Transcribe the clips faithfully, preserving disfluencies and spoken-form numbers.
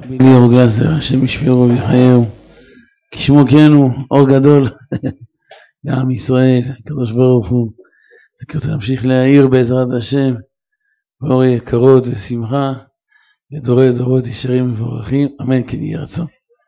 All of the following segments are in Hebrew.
ליאור גלזר, השם ישמרו ויחייהו, כשמו כן הוא, אור גדול לעם ישראל, הקדוש ברוך הוא. זכרתי להמשיך להאיר בעזרת השם, באור יקרות ושמחה, לדורי דורות ישרים ומבורכים, אמן כן יהי רצון.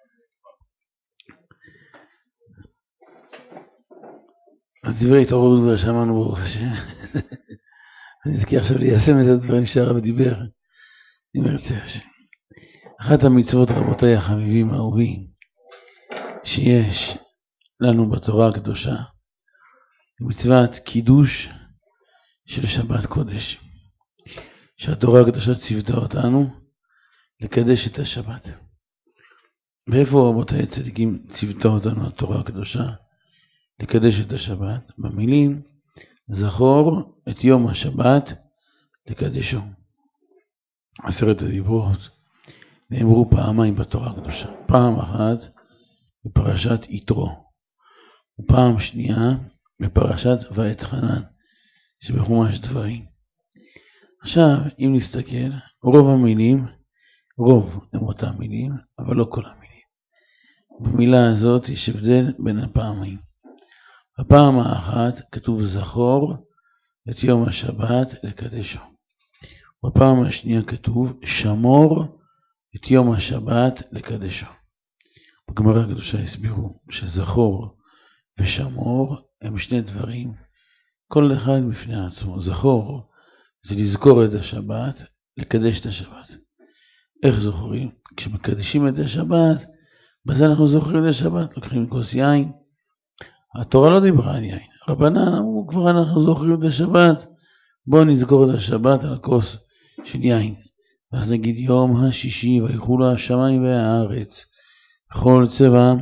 אז דברי התעוררות כבר שמענו ברוך השם. אני אזכיר עכשיו ליישם את הדברים שהרב דיבר, אם ארצה השם. אחת המצוות, רבותיי החביבים האהובים, שיש לנו בתורה הקדושה, היא מצוות קידוש של שבת קודש. שהתורה הקדושה ציוותה אותנו לקדש את השבת. ואיפה רבותיי הצדיקים ציוותה אותנו התורה הקדושה לקדש את השבת? במילים, זכור את יום השבת לקדשו. עשרת הדיברות נאמרו פעמיים בתורה הקדושה. פעם אחת בפרשת יתרו, ופעם שנייה בפרשת ואתחנן שבחומש דברים. עכשיו אם נסתכל, רוב המילים, רוב הם אותם מילים, אבל לא כל המילים. במילה הזאת יש הבדל בין הפעמים. בפעם האחת כתוב זכור את יום השבת לקדשו. בפעם השנייה כתוב שמור את יום השבת לקדשו. בגמרא הקדושה הסבירו שזכור ושמור הם שני דברים, כל אחד בפני עצמו. זכור זה לזכור את השבת, לקדש את השבת. איך זוכרים? כשמקדשים את השבת, בזה אנחנו זוכרים את השבת, לוקחים כוס יין. התורה לא דיברה על יין, רבנן אמרו כבר אנחנו זוכרים את השבת, בואו נזכור את השבת על כוס של יין. ואז נגיד יום השישי ויחולו השמיים והארץ בכל צבע,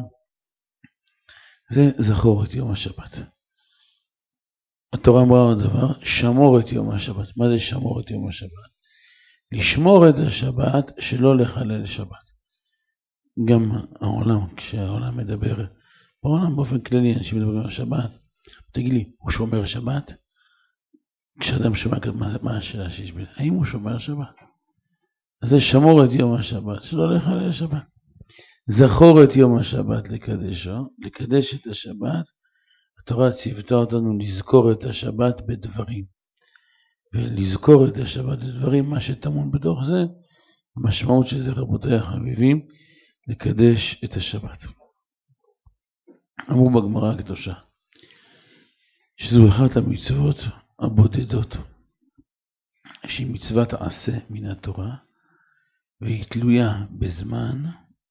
זה זכור את יום השבת. התורה אמרה עוד דבר, שמור את יום השבת. מה זה שמור את יום השבת? לשמור את השבת שלא לחלל שבת. גם העולם, כשהעולם מדבר, בעולם באופן כללי אנשים מדברים על שבת, תגיד לי, הוא שומר שבת? כשאדם שומע, מה, מה השאלה שיש בין? האם הוא שומר שבת? אז זה שמור את יום השבת שלא לחלל שבת. זכור את יום השבת לקדשו, לקדש את השבת. התורה ציוותה אותנו לזכור את השבת בדברים. ולזכור את השבת בדברים, מה שטמון בתוך זה, המשמעות של זה רבותיי החביבים, לקדש את השבת. אמרו בגמרא הקדושה, שזו אחת המצוות הבודדות, שהיא מצוות עשה מן התורה, והיא תלויה בזמן,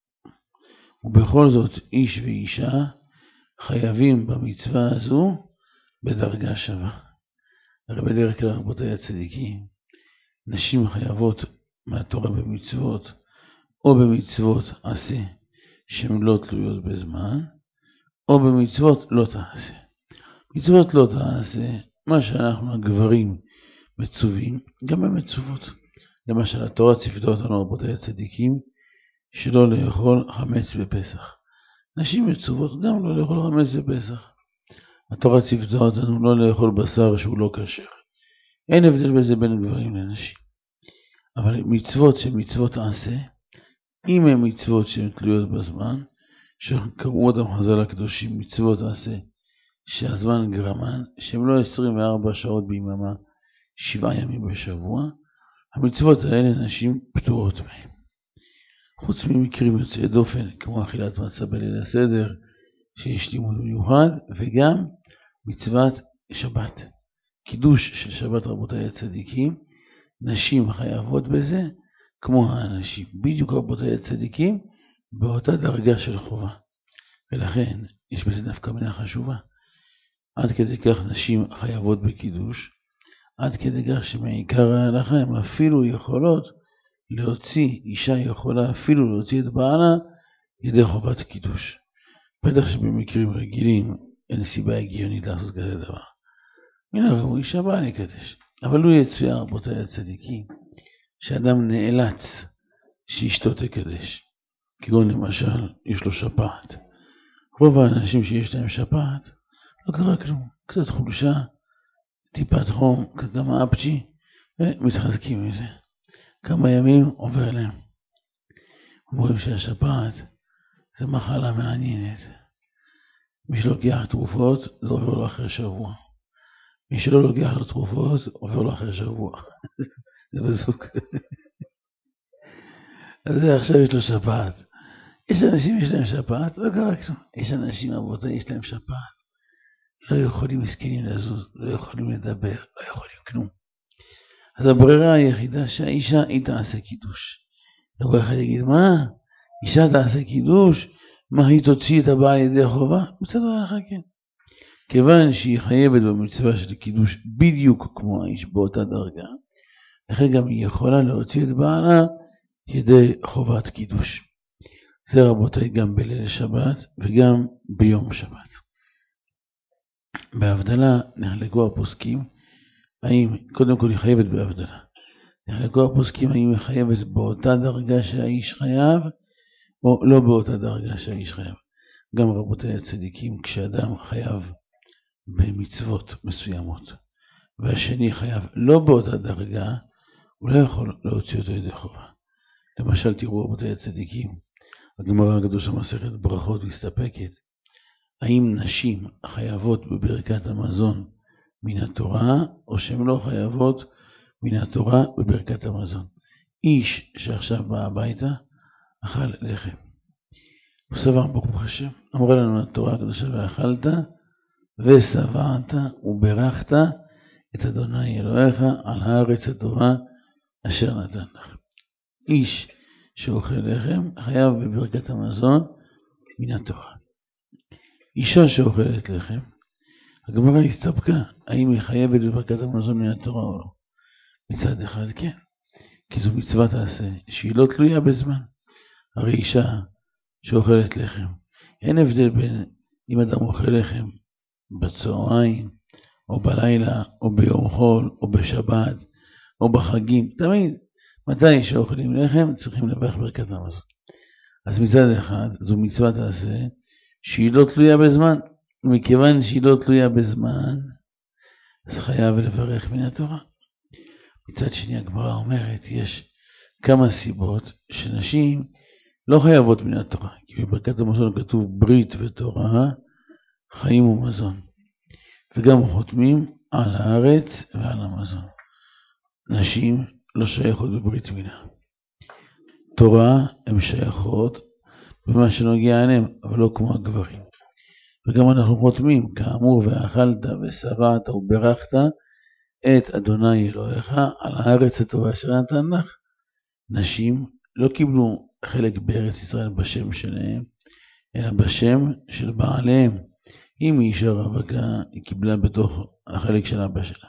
ובכל זאת איש ואישה חייבים במצווה הזו בדרגה שווה. הרי בדרך כלל רבותיי הצדיקים, נשים חייבות מהתורה במצוות, או במצוות עשה שהן לא תלויות בזמן, או במצוות לא תעשה. מצוות לא תעשה, מה שאנחנו הגברים מצווים, גם במצוות. למשל התורה ציוותה אותנו רבותיי הצדיקים, שלא לאכול חמץ בפסח. נשים מצוות גם לא לאכול חמץ בפסח. התורה ציוותה אותנו לא לאכול בשר שהוא לא כשר. אין הבדל בזה בין גברים לנשים. אבל מצוות שמצוות עשה, אם הן מצוות שהן תלויות בזמן, שקראו אותם חז"ל הקדושים מצוות עשה, שהזמן גרמן, שהן לא עשרים וארבע שעות ביממה, שבעה ימים בשבוע, המצוות האלה נשים פטורות מהן. חוץ ממקרים יוצאי דופן, כמו אכילת מצה בליל הסדר, שיש לימוד מיוחד, וגם מצוות שבת. קידוש של שבת רבותיי הצדיקים, נשים חייבות בזה, כמו האנשים. בדיוק רבותיי הצדיקים, באותה דרגה של חובה. ולכן, יש בזה דווקא מילה חשובה. עד כדי כך נשים חייבות בקידוש, עד כדי כך שמעיקר ההלכה הן אפילו יכולות להוציא, אישה יכולה אפילו להוציא את בעלה ידי חובת קידוש. בטח שבמקרים רגילים אין סיבה הגיונית לעשות כזה דבר. מן הראוי אישה באה לקדש. אבל לא יצויר רבותיי הצדיקים שאדם נאלץ שאשתו תקדש. כגון למשל יש לו שפעת. רוב האנשים שיש להם שפעת לא קרה כלום. קצת חולשה, טיפת חום, כמה אפצ'י, ומתחזקים מזה. כמה ימים עובר אליהם. אומרים שהשפעת זה מחלה מעניינת. מי שלוקח תרופות, זה עובר לו אחרי שבוע. מי שלא לוקח לו תרופות, עובר לו אחרי שבוע. זה בזוק. אז זה עכשיו יש לו שפעת. יש אנשים יש להם שפעת, לא קרה כלום. יש אנשים אבותיי יש להם שפעת. לא יכולים מסכנים לזוז, לא יכולים לדבר, לא יכולים כלום. אז הברירה היחידה שהאישה היא תעשה קידוש. דבר אחד יגיד, מה? אישה תעשה קידוש? מה היא תוציא את הבעל ידי חובה? בסדר לך כן. כיוון שהיא חייבת במצווה של קידוש בדיוק כמו האיש באותה דרגה, לכן גם היא יכולה להוציא את בעלה ידי חובת קידוש. זה רבותיי גם בליל שבת וגם ביום שבת. בהבדלה נחלקו הפוסקים, האם קודם כל היא חייבת בהבדלה. נחלקו הפוסקים האם היא חייבת באותה דרגה שהאיש חייב, או לא באותה דרגה שהאיש חייב. גם רבותיי הצדיקים, כשאדם חייב במצוות מסוימות, והשני חייב לא באותה דרגה, הוא לא יכול להוציא אותו ידי חובה. למשל, תראו רבותיי הצדיקים, הגמרא הקדושה מסכת ברכות מסתפקת, האם נשים חייבות בברכת המזון מן התורה, או שהן לא חייבות מן התורה בברכת המזון. איש שעכשיו בא הביתה, אכל לחם. הוא סבר ברוך השם, אמרה לנו התורה הקדושה, ואכלת ושבעת וברכת את אדוני אלוהיך על הארץ הטובה אשר נתן לך. איש שאוכל לחם חייב בברכת המזון מן התורה. אישה שאוכלת לחם, הגמרא הסתפקה, האם היא חייבת בברכת המזון מן התורה או לא. מצד אחד כן, כי זו מצוות עשה שהיא לא תלויה בזמן. הרי אישה שאוכלת לחם, אין הבדל בין אם אדם אוכל לחם בצהריים, או בלילה, או ביום חול, או בשבת, או בחגים, תמיד, מתי שאוכלים לחם, צריכים לברך ברכת המזון. אז מצד אחד, זו מצוות עשה שהיא לא תלויה בזמן, מכיוון שהיא לא תלויה בזמן, אז חייב לברך מן התורה. מצד שני, הגמרא אומרת, יש כמה סיבות שנשים לא חייבות מן התורה, כי בברכת המזון כתוב ברית ותורה, חיים ומזון, וגם חותמים על הארץ ועל המזון. נשים לא שייכות בברית מילה. תורה הן שייכות במה שנוגע עליהם, אבל לא כמו הגברים. וגם אנחנו חותמים, כאמור, ואכלת ושבעת וברכת את אדוני אלוהיך על הארץ הטובה אשר נתן לך. נשים לא קיבלו חלק בארץ ישראל בשם שלהם, אלא בשם של בעליהם. אם היא אישה רווקה, היא קיבלה בתוך החלק של אבא שלה.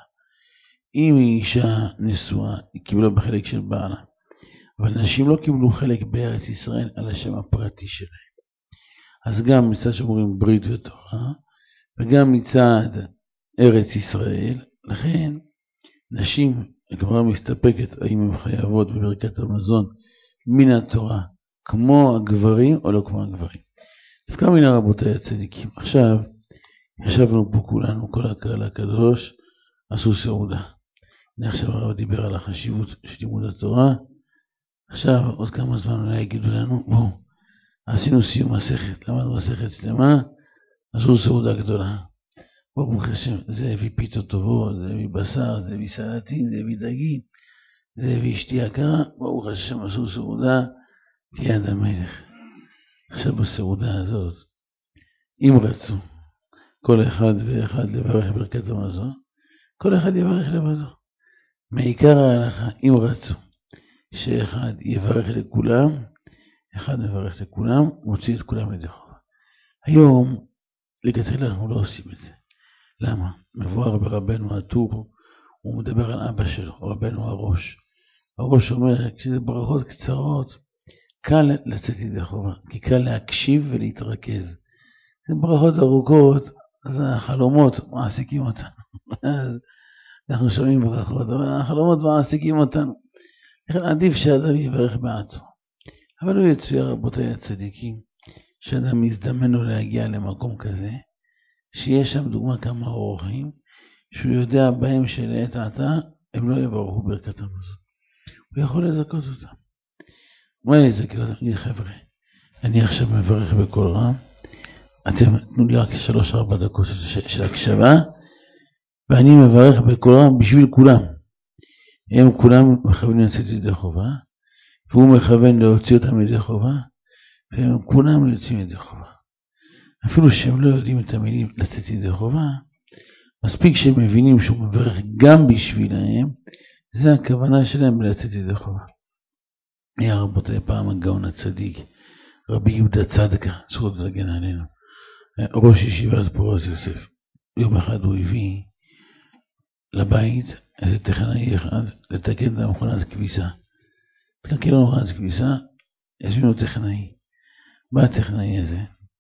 אם היא אישה נשואה, היא קיבלה בחלק של בעלה. אבל נשים לא קיבלו חלק בארץ ישראל על השם הפרטי שלהם. אז גם מצד שאומרים ברית ותורה, וגם מצד ארץ ישראל, לכן נשים, הגמרא מסתפקת האם הן חייבות בברכת המזון מן התורה, כמו הגברים או לא כמו הגברים. דווקא מן הרבותיי הצדיקים. עכשיו, ישבנו פה כולנו, כל הקהל הקדוש, עשו סעודה. הנה עכשיו הרב דיבר על החשיבות של לימוד התורה. עכשיו, עוד כמה זמן אולי יגידו לנו, בואו, עשינו סיום מסכת, למדנו מסכת שלמה, עשו סעודה גדולה. ברוך השם, זה הביא פיתות טובות, זה הביא בשר, זה הביא סלטים, זה הביא דגים, זה הביא שתייה קרה, ברוך השם, עשו סעודה כיד המלך. עכשיו בסעודה הזאת, אם רצו כל אחד ואחד לברך ברכת המזון, כל אחד יברך לבדו. מעיקר ההלכה, אם רצו שאחד יברך לכולם, אחד מברך לכולם, מוציא את כולם לידי חובה. היום, לכתחילה אנחנו לא עושים את זה. למה? מבואר ברבנו הטור, הוא מדבר על אבא שלו, רבנו הראש. הראש אומר, כשזה ברכות קצרות, קל לצאת לידי חובה, כי קל להקשיב ולהתרכז. זה ברכות ארוכות, אז החלומות מעסיקים אותנו. אז אנחנו שומעים ברכות, אבל החלומות מעסיקים אותנו. לכן עדיף שאדם יברך בעצמו. אבל הוא יצויר רבותיי הצדיקים, שאדם מזדמן לו להגיע למקום כזה, שיש שם דוגמה כמה אורחים, שהוא יודע בהם שלעת עתה, הם לא יברכו ברכת המזון. הוא יכול לזכות אותם. מה יזכה אותם? תגיד חבר'ה, אני עכשיו מברך בכל רם, אתם תנו לי רק שלוש ארבע דקות של, של הקשבה, ואני מברך בכל רם בשביל כולם. הם כולם מכוונים לצאת ידי חובה, והוא מכוון להוציא אותם ידי חובה, והם כולם יוצאים ידי חובה. אפילו שהם לא יודעים את המילים לצאת ידי חובה, מספיק שהם מבינים שהוא מברך גם בשבילהם, זה הכוונה שלהם בלצאת ידי חובה. היה רבותיי פעם הגאון הצדיק, רבי יהודה צדקה, זכות להגן עלינו, ראש ישיבת פורת יוסף. יום אחד הוא הביא לבית איזה טכנאי אחד לתקן את המכונת כביסה. תקן לו מכונת כביסה, הזמינו טכנאי. בא הטכנאי הזה,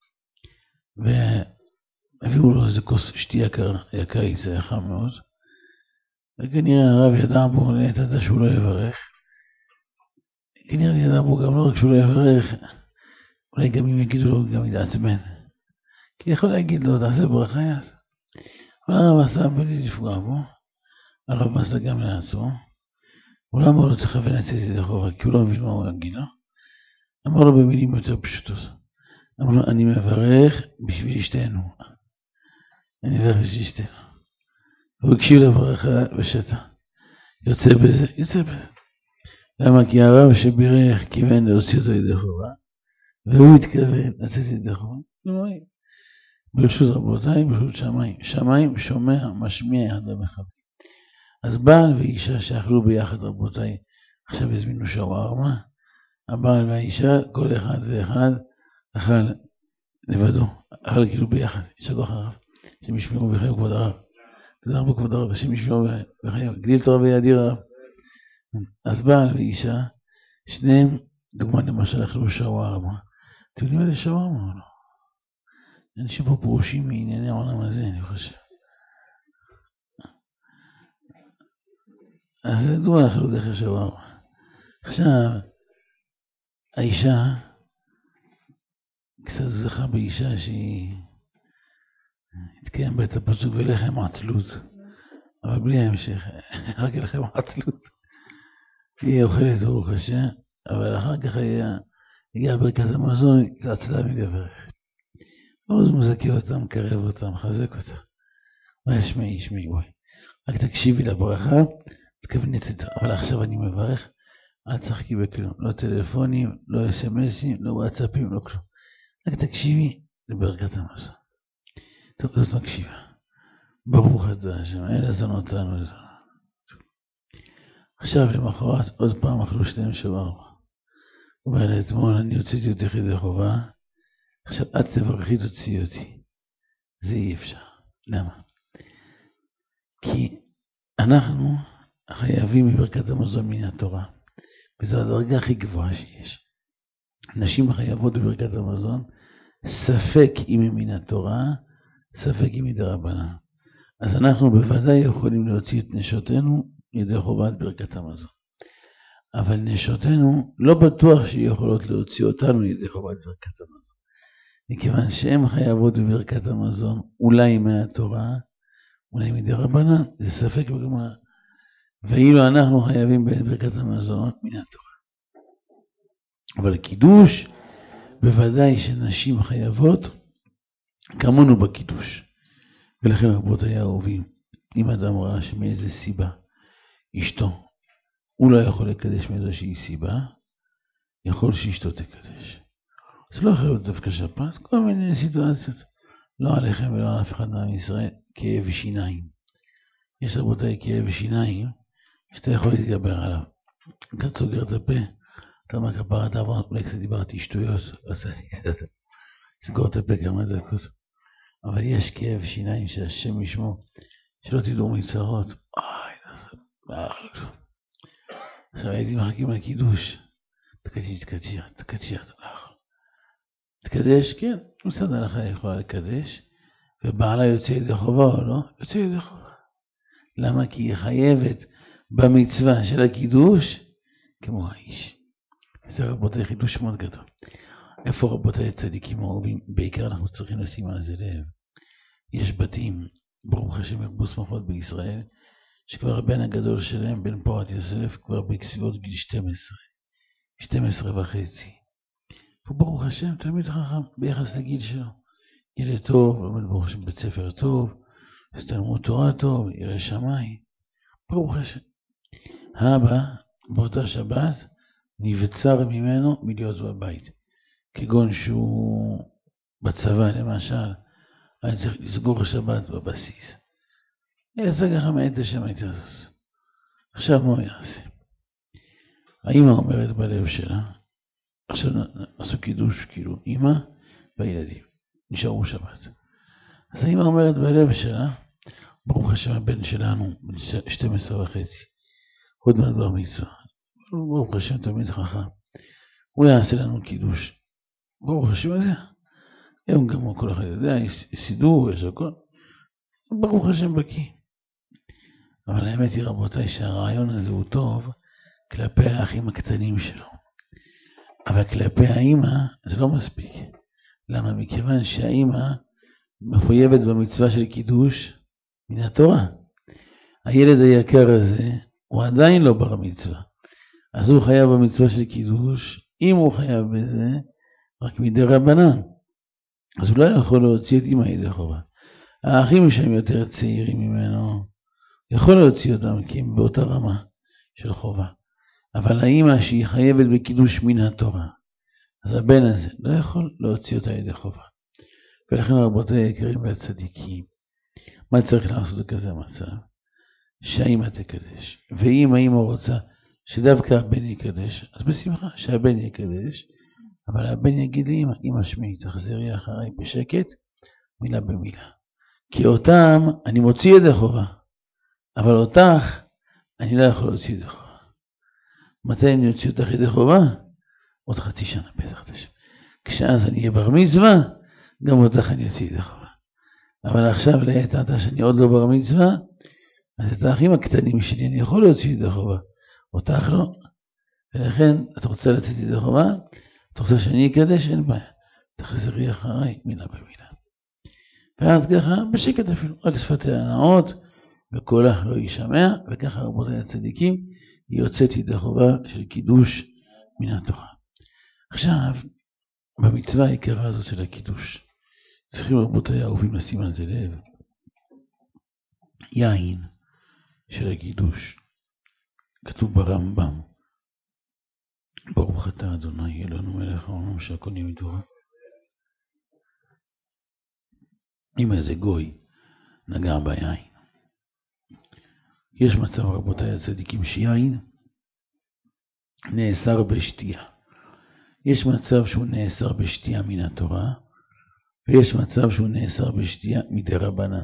והביאו לו איזה כוס שתייה יקרית, זה היה חם מאוד. וכנראה הרב ידע בו, נתדע שהוא לא יברך. כנראה ידע בו גם לא רק שהוא לא יברך, אולי גם אם יגידו לו, גם יתעצבן. כי יכול להגיד לו, תעשה ברכה יעשה. אבל הרב עשה בלי לפגוע בו, הרב עשה גם לעצמו. הוא לא אמר לו צריך לכוון לצאת ידי חובה, כי הוא לא מבין מה הוא יגיד לו. אמר לו במילים יותר פשוטות. אמר לו, אני מברך בשביל אשתנו. אני מברך בשביל אשתנו. הוא הקשיב לברכה בשטח. יוצא בזה, יוצא בזה. למה? כי הרב שבירך כיוון להוציא אותו ידי חובה, והוא התכוון לצאת ידי חובה. ברשות רבותיי, ברשות שמיים. שמיים שומע, משמיע יחד המחבר. אז בעל ואישה שאכלו ביחד רבותיי, עכשיו הזמינו שווארמה, הבעל והאישה, כל אחד ואחד, אכל לבדו, אכל כאילו ביחד, יש כוח הרב, שהם ישמעו בחיים כבוד הרב. תודה רבה כבוד הרב, שהם ישמעו בחיים, גדיל תורה וידיר הרב. אז בעל ואישה, שניהם, דוגמה למשל, אכלו שווארמה. אתם יודעים איזה שווארמה או לא? אנשים פה פרושים מענייני העולם הזה, אני חושב. אז זה דוגמה אכלו דרך שווארמה. עכשיו, האישה, קצת זכה באישה שהיא התקיים בה את הפסוק ולחם עצלות, אבל בלי ההמשך, רק לחם עצלות. היא אוכלת ברוך השם, אבל אחר כך הגיעה ברכת המזון, זה עצלה מדברך. אז מזכה אותם, קרב אותם, חזק אותם. מה ישמעי, ישמעי, בואי. רק תקשיבי לברכה, תכווני את זה. אבל עכשיו אני מברך, אל תשחקי בכלום. לא טלפונים, לא אס-אמסים, לא וואטסאפים, לא כלום. רק תקשיבי לברכת המזון. טוב, זאת מקשיבה. ברוך אתה השם, אלה זונותינו. עכשיו למחרת, עוד פעם אכלו שניהם שווארמה. הוא אומר לה, אתמול אני הוצאתי אותך ידי חובה, עכשיו את תברכי תוציאי אותי. זה אי אפשר. למה? כי אנחנו חייבים בברכת המזון מן התורה, וזו הדרגה הכי גבוהה שיש. נשים חייבות בברכת המזון, ספק אם היא מן התורה, ספק אם היא דרבנן. אז אנחנו בוודאי יכולים להוציא את נשותינו ידי חובת ברכת המזון. אבל נשותינו לא בטוח שיכולות להוציא אותנו ידי חובת ברכת המזון. מכיוון שהן חייבות בברכת המזון, אולי מהתורה, אולי מדרבנן, זה ספק בגמרא. ואילו אנחנו חייבים בברכת המזון מן התורה. אבל קידוש, בוודאי שנשים חייבות, כמונו בקידוש. ולכן רבותיי האהובים, אם אדם ראה שמאיזה סיבה, אשתו, הוא לא יכול לקדש מאיזושהי סיבה, יכול שאשתו תקדש. זה לא יכול להיות דווקא שפעת, כל מיני סיטואציות. לא עליכם ולא על אף אחד מעם ישראל, כאב שיניים. יש רבותיי כאב שיניים, שאתה יכול להתגבר עליו. אתה סוגר את הפה, אתה אומר כפרה, אתה עבר, אולי קצת דיברתי שטויות, אז אני קצת סגור את הפה כמה דקות. אבל יש כאב שיניים שהשם ישמור, שלא תדעו מצרות. אוי, זה לא יכול להיות. עכשיו הייתי מחכים לקידוש. תקדשי, תקדשי, תקדשי, אתה לא יכול. תקדש, כן, מצד ההלכה יכולה לקדש, ובעלה יוצא ידי חובה או לא? יוצא ידי חובה. למה? כי היא חייבת במצווה של הקידוש כמו האיש. זה רבותיי חידוש מאוד גדול. איפה רבותיי צדיקים אהובים? בעיקר אנחנו צריכים לשים על זה לב. יש בתים, ברוך השם ירבו שמחות בישראל, שכבר הבן הגדול שלהם, בן פורת יוסף, כבר בסביבות גיל שתים עשרה. שתים עשרה וחצי. וברוך השם, תלמיד חכם ביחס לגיל שלו. ילד טוב, לומד ברוך השם בית ספר טוב, תלמוד תורה טוב, ירא שמיים. ברוך השם. האבא, באותה שבת, נבצר ממנו מלהיות בבית. כגון שהוא בצבא, למשל, היה צריך לסגור השבת בבסיס. יעשה ככה מעט השם הייתה הזאת. עכשיו מה הוא יעשה? האמא אומרת בלב שלה, עכשיו עשו קידוש, כאילו, אמא והילדים, נשארו שבת. אז האמא אומרת בלב שלה, ברוך השם הבן שלנו, בן שתים עשרה וחצי, עוד מעט בר מצווה. ברוך השם תלמיד חכם, הוא יעשה לנו קידוש. ברוך השם הזה, היום גם כל אחד יודע, יש סידור, יש הכל. ברוך השם בקיא. אבל האמת היא רבותיי שהרעיון הזה הוא טוב כלפי האחים הקטנים שלו. אבל כלפי האמא זה לא מספיק. למה? מכיוון שהאמא מחויבת במצווה של קידוש מן התורה. הילד היקר הזה הוא עדיין לא בר מצווה. אז הוא חייב במצווה של קידוש, אם הוא חייב בזה, רק מדי רבנן. אז הוא לא יכול להוציא את אמא ידי חובה. האחים שהם יותר צעירים ממנו, יכול להוציא אותם כי הם באותה רמה של חובה. אבל האמא שהיא חייבת בקידוש מן התורה, אז הבן הזה לא יכול להוציא אותה ידי חובה. ולכן רבותיי היקרים והצדיקים, מה צריך לעשות בכזה מצב? שהאמא תקדש. ואם האמא רוצה שדווקא הבן יקדש, אז בשמחה שהבן יקדש, אבל הבן יגיד לאמא, אמא שמי, תחזרי אחריי בשקט, מילה במילה. כי אותם אני מוציא ידי חובה, אבל אותך אני לא יכול להוציא ידי חובה. מתי אני אוציא אותך ידי חובה? עוד חצי שנה בעזרת השם. כשאז אני אהיה בר מצווה, גם אותך אני אוציא ידי חובה. אבל עכשיו לעת עתה שאני עוד לא בר מצווה, אז את האחים הקטנים שלי אני יכול להוציא ידי חובה. אותך לא. ולכן את רוצה לצאת ידי חובה, את רוצה שאני אקדש, אין בעיה. תחזרי אחריי מילה במילה. ואז ככה בשקט אפילו, רק שפתיה נאות, וקולה לא יישמע, וככה רבותיי הצדיקים, היא יוצאת ידי חובה של קידוש מן התורה. עכשיו, במצווה העיקרה הזאת של הקידוש, צריכים רבותיי האהובים לשים על זה לב, יין של הקידוש, כתוב ברמב"ם, ברוך אתה אדוני אלוהינו מלך העולם שהכל נהיה מדברו. אם איזה גוי נגע ביין, יש מצב רבותיי הצדיקים שיין נאסר בשתייה. יש מצב שהוא נאסר בשתייה מן התורה, ויש מצב שהוא נאסר בשתייה מדי רבנן.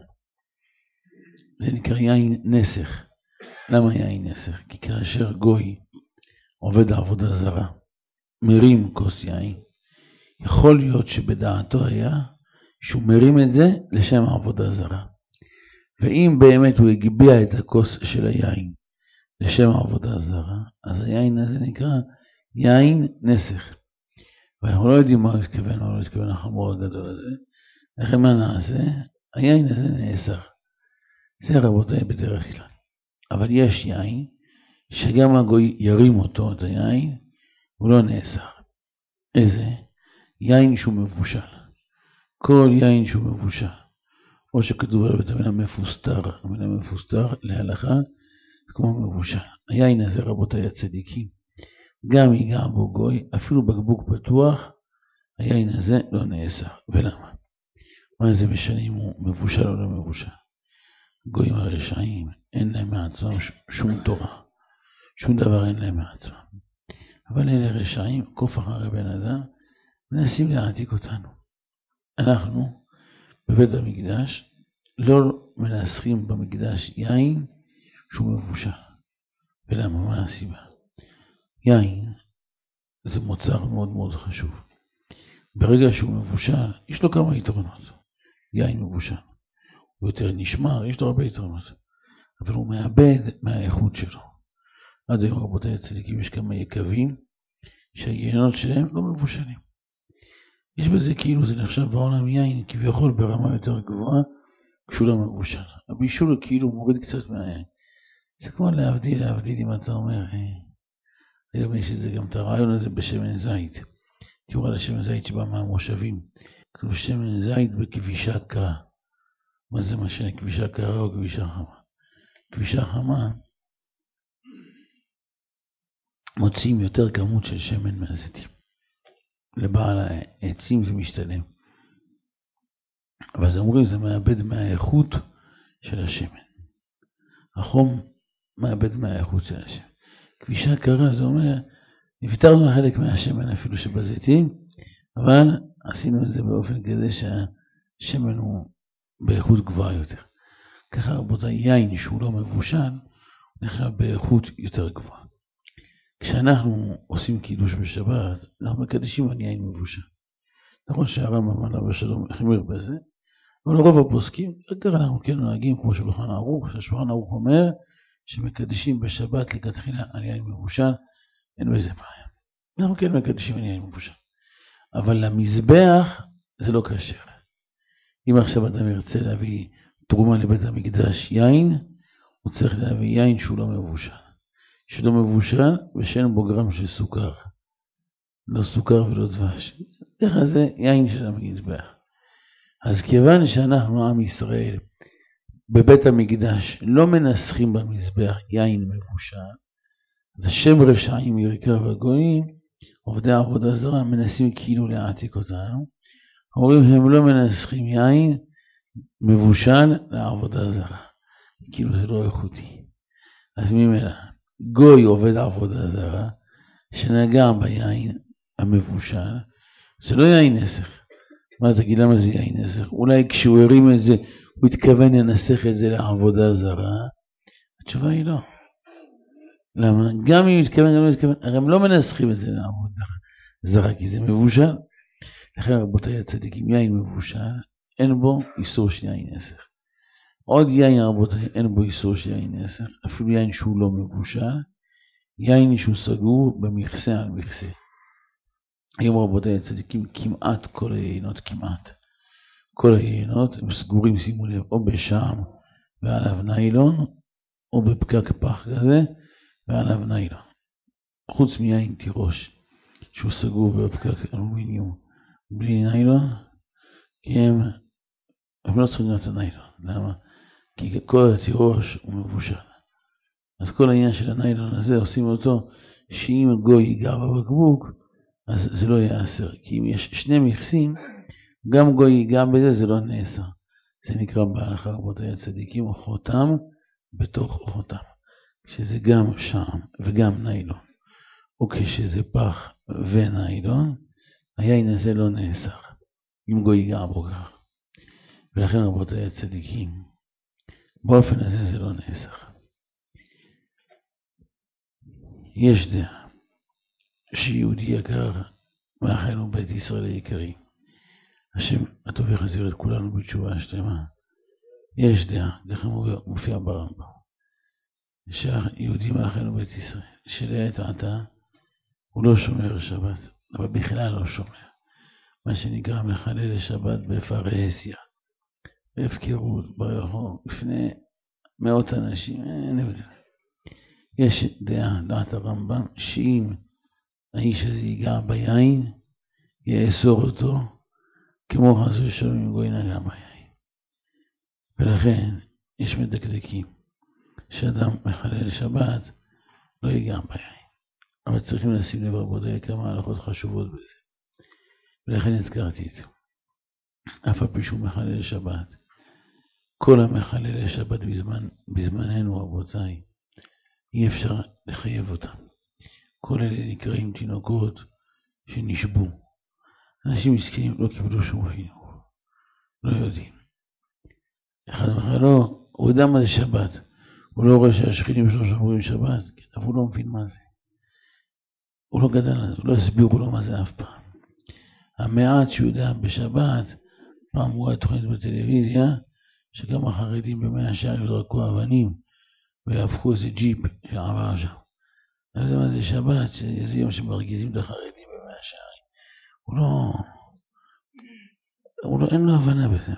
זה נקרא יין נסך. למה יין נסך? כי כאשר גוי עובד עבודה זרה, מרים כוס יין, יכול להיות שבדעתו היה שהוא מרים את זה לשם העבודה זרה. ואם באמת הוא הגביע את הכוס של היין לשם העבודה הזרה, אז היין הזה נקרא יין נסך. ואנחנו לא יודעים מה הוא התכוון או לא התכוון החמור הגדול הזה. לכן מה נעשה? היין הזה נאסר. זה רבותיי בדרך כלל. אבל יש יין שגם הגוי ירים אותו, את היין, הוא לא נאסר. איזה? יין שהוא מבושל. כל יין שהוא מבושל. או שכתוב עליו את המילה מפוסטר. המילה מפוסטר להלכה זה כמו מבושל. היין הזה רבותיי הצדיקים, גם ייגע בו גוי, אפילו בקבוק פתוח, היין הזה לא נאסר. ולמה? מה זה משנה אם הוא מבושל או לא מבושל? גויים הרשעים, אין להם מעצמם שום תורה. שום דבר אין להם מעצמם. אבל אלה רשעים, קוף אחרי בן אדם, מנסים להעתיק אותנו. אנחנו, בבית המקדש, לא מנסחים במקדש יין שהוא מבושל. ולמה? מה הסיבה? יין זה מוצר מאוד מאוד חשוב. ברגע שהוא מבושל, יש לו כמה יתרונות. יין מבושל. הוא יותר נשמר, יש לו הרבה יתרונות. אבל הוא מאבד מהאיכות שלו. עד היום רבותיי הצדיקים יש כמה יקבים שהיינות שלהם לא מבושלים. יש בזה כאילו זה נחשב בעולם יין כביכול ברמה יותר גבוהה כשהוא לא מבושל. הבישול כאילו מוריד קצת מהיין. זה כמו להבדיל, להבדיל אם אתה אומר גם יש את זה, גם את הרעיון הזה בשמן זית. תראו על השמן זית שבא מהמושבים. כתוב שמן זית בכבישה קרה. מה זה משנה, כבישה קרה או כבישה חמה? כבישה חמה מוצאים יותר כמות של שמן מהזיתים. לבעל העצים זה משתלם. אבל אז אומרים, זה מאבד מהאיכות של השמן. החום מאבד מהאיכות של השמן. כבישה קרה זה אומר, נפטרנו חלק מהשמן אפילו שבזיתים, אבל עשינו את זה באופן כזה שהשמן הוא באיכות גבוהה יותר. ככה רבותיי, יין שהוא לא מבושל, נחשב באיכות יותר גבוהה. כשאנחנו עושים קידוש בשבת, אנחנו מקדשים על יין מבושל. נכון שהרמב"ם עליו השלום החמיר בזה, אבל רוב הפוסקים, יותר אנחנו כן נוהגים כמו שולחן ערוך, שהשולחן ערוך אומר שמקדשים בשבת לכתחילה על יין מבושל, אין בזה בעיה. אנחנו כן מקדשים על יין מבושל. אבל למזבח זה לא קשר. אם עכשיו אדם ירצה להביא תרומה לבית המקדש יין, הוא צריך להביא יין שהוא לא מבושל. שלא מבושל ושאין בו גרם של סוכר. לא סוכר ולא דבש. ככה זה יין של המזבח. אז כיוון שאנחנו עם ישראל בבית המקדש לא מנסחים במזבח יין מבושל, אז השם רשעים ירקב הגויים, עובדי עבודה זרה מנסים כאילו להעתיק אותנו. אומרים הם לא מנסחים יין מבושל לעבודה זרה. כאילו זה לא איכותי. אז ממילא, גוי עובד עבודה זרה, שנגע ביין המבושל, זה לא יין נסך. מה תגיד, למה זה יין נסך? אולי כשהוא הרים את זה, הוא התכוון לנסח את זה לעבודה זרה? התשובה היא לא. למה? גם אם הוא התכוון, גם אם הוא התכוון, הרי הם לא מנסחים את זה לעבודה זרה, כי זה מבושל. לכן רבותיי הצדיקים, יין מבושל, אין בו איסור של יין נסך. עוד יין רבותיי, אין בו איסור של יין נסך, אפילו יין שהוא לא מבושל, יין שהוא סגור במכסה על מכסה. היום רבותיי הצדיקים, כמעט כל היינות, כמעט כל היינות, הם סגורים, שימו לב, או בשעם ועליו ניילון, או בפקק פח כזה, ועליו ניילון. חוץ מיין תירוש, שהוא סגור בפקק אלומיניום, בלי ניילון, כי הם, הם לא צריכים את הניילון. למה? כי כל התירוש הוא מבושל. אז כל העניין של הניילון הזה עושים אותו, שאם גוי ייגע בבקבוק, אז זה לא יאסר. כי אם יש שני מכסים, גם גוי ייגע בזה, זה לא נאסר. זה נקרא בהלכה רבותיי הצדיקים, חותם בתוך חותם. כשזה גם שעם וגם ניילון, או כשזה פח וניילון, היין הזה לא נאסר. אם גוי ייגע בו כך. ולכן רבותיי הצדיקים, באופן הזה זה לא נאסר. יש דעה שיהודי יקר מאחלנו בית ישראל היקרים. השם הטוב יחזיר את כולנו בתשובה שלמה. יש דעה, ככה מופיע ברמב"ם, שהיהודי מאחלנו בית ישראל, שלעת עתה הוא לא שומר שבת, אבל בכלל לא שומר. מה שנקרא מחלל לשבת בפרהסיה, בהפקרות, ברחוב, לפני מאות אנשים, אין הבדל. יש דעה, דעת הרמב"ם, שאם האיש הזה ייגע ביין, יאסור אותו, כמו חס ושלום אם גוי נגע ביין. ולכן יש מדקדקים, שאדם מחלל שבת, לא ייגע ביין. אבל צריכים לשים לב רבותיי כמה הלכות חשובות בזה. ולכן הזכרתי את זה. אף על פי שהוא מחלל שבת. כל המחלל שבת בזמן, בזמננו רבותיי, אי אפשר לחייב אותם. כל אלה נקראים תינוקות שנשבו. אנשים מסכנים לא קיבלו שום חינוך. לא יודעים. אחד מחר לא, הוא יודע מה זה שבת. הוא לא רואה שהשכנים שלו שומרים שבת, אבל הוא לא מבין מה זה. הוא לא גדל, הוא לא הסבירו לו מה זה אף פעם. המעט שהוא יודע בשבת, פעם הוא רואה תוכנית בטלוויזיה, שגם החרדים במאה שערים יזרקו אבנים, ויהפכו איזה ג'יפ שעבר שם. אני יודע מה זה שבת, שזה יום שמרגיזים את החרדים במאה שערים. הוא לא, הוא לא, אין לו הבנה בזה.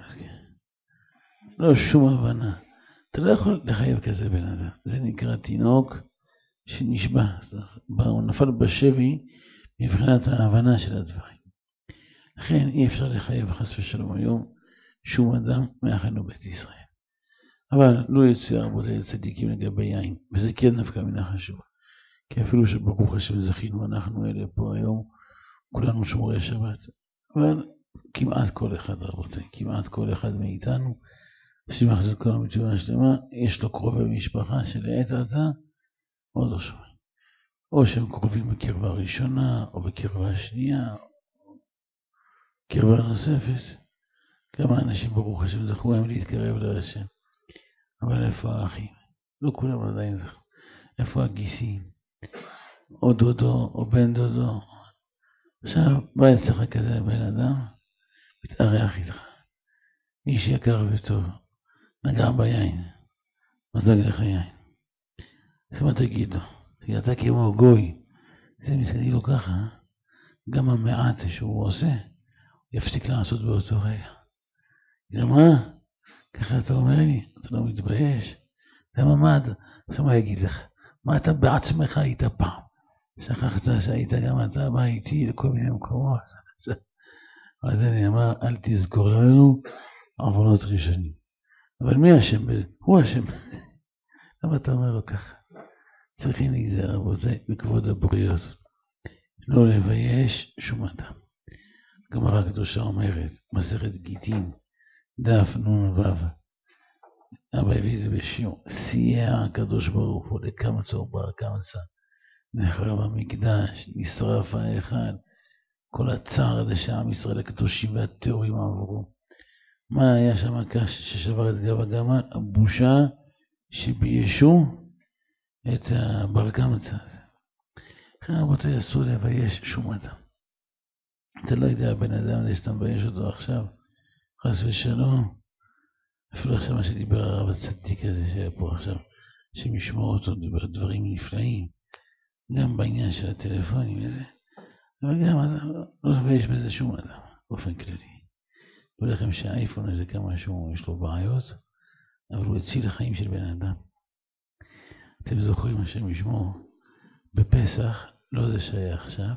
לא שום הבנה. אתה לא יכול לחייב כזה בן אדם. זה נקרא תינוק שנשבע, הוא נפל בשבי מבחינת ההבנה של הדברים. לכן אי אפשר לחייב חס ושלום היום שום אדם מאחינו בית ישראל. אבל לא יוצא רבותיי צדיקים לגבי יין, וזה כן דווקא מן החשוב. כי אפילו שברוך השם זכינו אנחנו אלה פה היום, כולנו שומרי שבת, אבל כמעט כל אחד רבותיי, כמעט כל אחד מאיתנו, שמחזית כל המתשובה השלמה, יש לו קרובי משפחה שלעת עתה עוד לא שומעים. או שהם קרובים בקרבה ראשונה, או בקרבה שנייה, או קרבה נוספת. כמה אנשים ברוך השם זכו הם להתקרב להשם. אבל איפה האחים? לא כולם עדיין זכו. איפה הגיסים? או דודו, או בן דודו. עכשיו, בא אצלך כזה בן אדם, מתארח איתך. איש יקר וטוב, נגע ביין, מזג לך יין. אז מה תגיד לו? אתה כמו גוי, זה מסתני לו ככה, גם המעט שהוא עושה, הוא יפסיק לעשות באותו רגע. מה? ככה אתה אומר לי, אתה לא מתבייש? למה מה אתה? אז מה יגיד לך? מה אתה בעצמך היית פעם? שכחת שהיית גם אתה בא איתי לכל מיני מקומות. אבל זה נאמר, אל תזכור לנו עוונות ראשונים. אבל מי אשם? הוא אשם. למה אתה אומר לו ככה? צריכים להיזהר רבותיי בכבוד הבריות. לא לבייש שום אדם. הגמרא הקדושה אומרת, מסכת גיטין, דף נון וו. אבא הביא זה בשיעור. סייע הקדוש ברוך הוא לקמצא ובר קמצא. נחרב המקדש, נשרף ההיכל. כל הצער הזה שעם ישראל הקדושים והטהורים עברו. מה היה שם הקש ששבר את גב הגמל? הבושה שביישו את הבר קמצא הזה. לכן רבותיי אסור לבייש שום אדם. אתה לא יודע בן אדם הזה שאתה מבייש אותו עכשיו, חס ושלום. אפילו עכשיו מה שדיבר הרב הצדיק הזה שהיה פה עכשיו, שמשמור אותו דיבר דברים נפלאים, גם בעניין של הטלפונים וזה, אבל גם לא לבייש בזה שום אדם, באופן כללי. לא לכם שהאייפון הזה כמה שהוא יש לו בעיות, אבל הוא הציל החיים של בן אדם. אתם זוכרים השם ישמור, בפסח, לא זה שהיה עכשיו,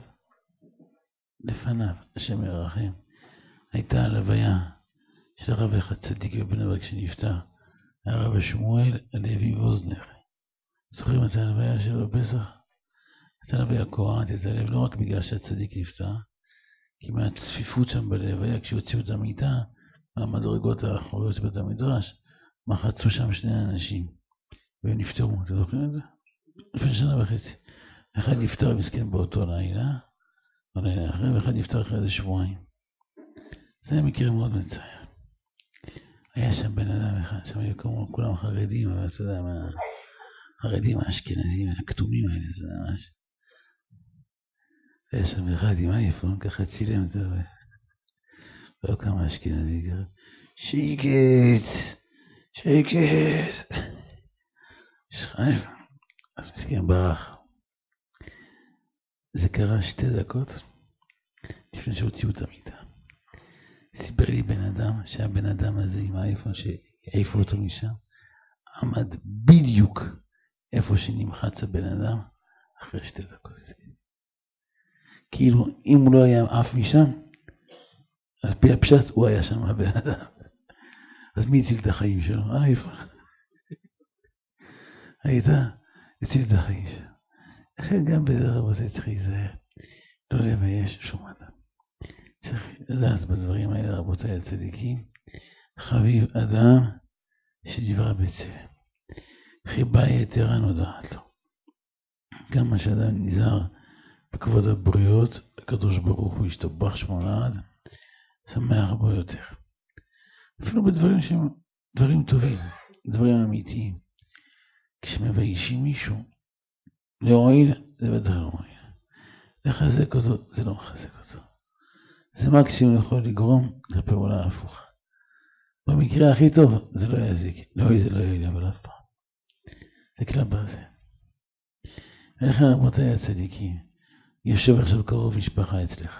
לפניו, השם ירחם, הייתה הלוויה של הרב אחד צדיק בבני ברק שנפטר, הרב שמואל הלוי ווזנר. זוכרים את הלוויה שלו בפסח? את הלוויה קורעת את הלב, לא רק בגלל שהצדיק נפטר, כי מהצפיפות שם בלוויה, כשהוציאו את המיטה, מהמדרגות האחוריות בית המדרש, מחצו שם שני אנשים, והם נפטרו. אתם זוכרים את זה? לפני שנה וחצי. אחד נפטר מסכן באותו לילה, לילה אחרי, ואחד נפטר אחרי איזה שבועיים. זה היה מקרה מאוד מצער. היה שם בן אדם אחד, שם היו כמו כולם חרדים, אבל אתה יודע מה, חרדים האשכנזים, הכתומים האלה, אתה יודע ממש. היה שם אחד עם אייפון, ככה צילם את זה, והיו כמה אשכנזים, ככה, שיקט, שיקט. שחייב, אז מסכן ברח. זה קרה שתי דקות, לפני שהוציאו את המיטה. סיפר לי בן אדם, שהבן אדם הזה עם האייפון שהעיפו אותו משם, עמד בדיוק איפה שנמחץ הבן אדם, אחרי שתי דקות. כאילו, אם הוא לא היה עף משם, על פי הפשט, הוא היה שם הבן אדם. אז מי הציל את החיים שלו? האייפון. הייתה, הציל את החיים שלו. לכן גם בזה רבותיי צריך להיזהר, לא לבייש שום אדם. צריך לדעת בדברים האלה רבותיי הצדיקים, חביב אדם שדברה בצלם. חיבה יתרה נודעת לו. כמה שאדם נזהר בכבוד הבריות, הקדוש ברוך הוא ישתבח שמו לעד, שמח בו יותר. אפילו בדברים שהם דברים טובים, דברים אמיתיים. כשמביישים מישהו, להועיל זה בטח לא מועיל. לחזק אותו זה לא מחזק אותו. זה מקסימום יכול לגרום לפעולה הפוכה. במקרה הכי טוב זה לא יזיק, לא זה לא יהיה אבל אף פעם. זה כלל ברזל. ולכן רבותיי הצדיקים, יושב עכשיו קרוב משפחה אצלך.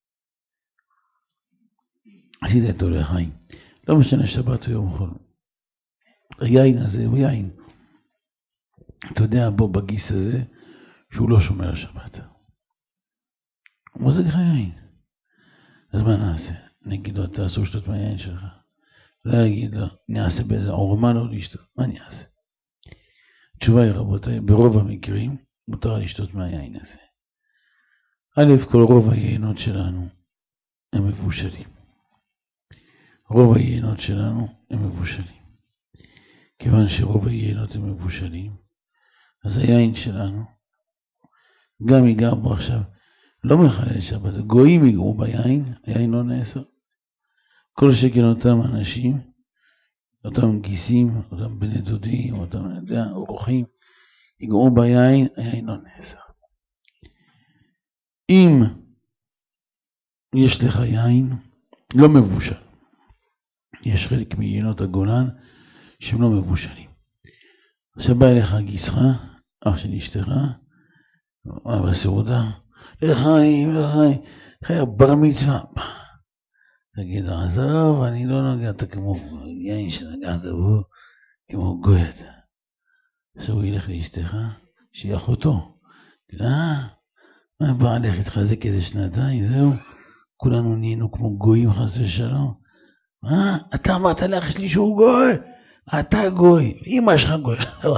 עשית אותו לחיים. לא משנה שבת או יום חול. היין הזה הוא יין. אתה יודע בו בגיס הזה, שהוא לא שומר שבת. הוא מוזג לך יין. אז מה נעשה? נגיד לו, אתה אסור לשתות מהיין שלך. לא יגיד לו, נעשה באיזה עורמה לא לשתות. מה אני אעשה? התשובה היא, רבותיי, ברוב המקרים מותר לשתות מהיין הזה. א', כל רוב היינות שלנו הם מבושלים. רוב היינות שלנו הם מבושלים. כיוון שרוב היינות הם מבושלים, אז היין שלנו גם ייגע בו עכשיו, לא מחלל שבת, גויים ייגעו ביין, היין לא נאסר. כל שכן אותם אנשים, אותם גיסים, אותם בני דודים, אותם אורחים, ייגעו ביין, היין לא נאסר. אם יש לך יין לא מבושל, יש חלק מיינות הגולן שהם לא מבושלים. עכשיו בא אליך גיסך, אח של אשתך, אבא סעודה, לחיים, לחיים, לחיים, בר מצווה. תגיד, עזוב, אני לא נוגע, אתה כמו יין שנגעת בו, כמו גוית. עכשיו הוא ילך לאשתך, שהיא אחותו. תגיד, אה, מה בא עליך להתחזק איזה שנתיים, זהו, כולנו נהיינו כמו גויים חס ושלום. מה? אתה אמרת לאח שלי שהוא גוי? אתה גוי, אמא שלך גוי.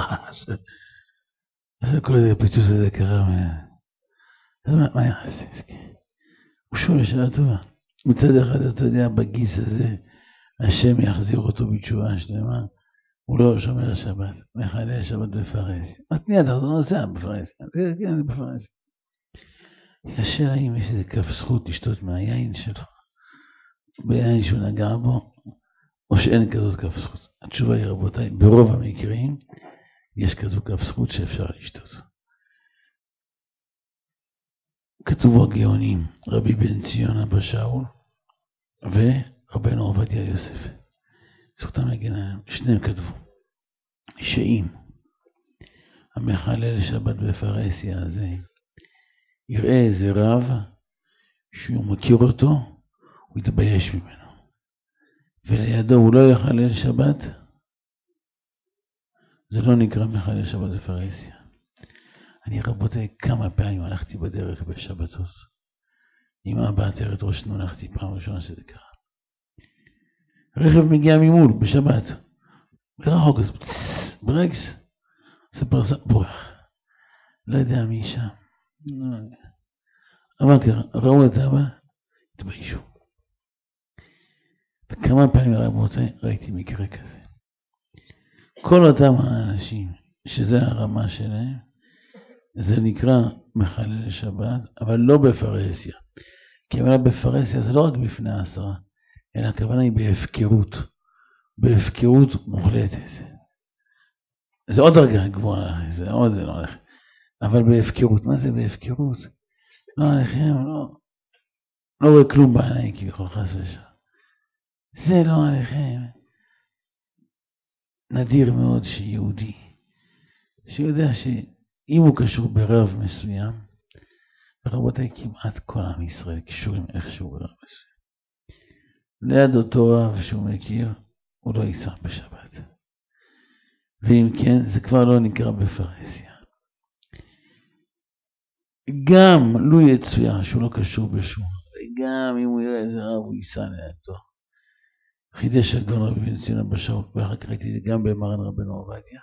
אז כל זה הפיצוץ הזה קרה. אז מה, מה יעשה? הוא שואל שאלה טובה. מצד אחד אתה יודע, בגיס הזה, השם יחזיר אותו בתשובה שלמה, הוא לא שומר שבת, מחלל שבת בפרהסיה. מתניע, אתה נוסע בפרהסיה. כן, זה בפרהסיה. השאלה אם יש איזה כף זכות לשתות מהיין שלו, ביין שהוא נגע בו, או שאין כזאת כף זכות. התשובה היא, רבותיי, ברוב המקרים, יש כזו כף זכות שאפשר לשתות. כתובו הגאונים, רבי בן ציון אבא שאול, ורבנו עובדיה יוסף. זכותם להגן עליהם, שניהם כתבו, שאם המחלל שבת בפרהסיה הזה, יראה איזה רב, שהוא מכיר אותו, הוא יתבייש ממנו. ולידו הוא לא יחלל שבת, זה לא נקרא מחלל שבת בפרהסיה. אני רבותיי כמה פעמים הלכתי בדרך בשבתות. עם אבא עטרת ראש נו הלכתי פעם ראשונה שזה קרה. רכב מגיע ממול בשבת. ברחוק אז ברקס. זה פרסה בורח. לא יודע מי שם. אבל ככה, ראו את אבא, התביישו. וכמה פעמים רבותיי ראיתי מקרה כזה. כל אותם האנשים שזה הרמה שלהם, זה נקרא מחלל שבת, אבל לא בפרהסיה. כי הכוונה בפרהסיה זה לא רק בפני העשרה, אלא הכוונה היא בהפקרות. בהפקרות מוחלטת. זה עוד דרגה גבוהה, זה עוד לא הולך. אבל בהפקרות, מה זה בהפקרות? לא עליכם, לא. לא רואה כלום בעיניים כביכול חס ושלום. זה לא עליכם. נדיר מאוד שיהודי, שיודע שאם הוא קשור ברב מסוים, ורבותיי כמעט כל עם ישראל קשורים איכשהו ברב מסוים. ליד אותו רב שהוא מכיר, הוא לא ייסע בשבת. ואם כן, זה כבר לא נקרא בפרהסיה. גם לו יצויר שהוא לא קשור בשום, וגם אם הוא יראה איזה רב, הוא ייסע לידו. חידש הגאון רבי בן ציון אבא שאול, ואחר כך ראיתי את זה גם במרן רבנו עובדיה.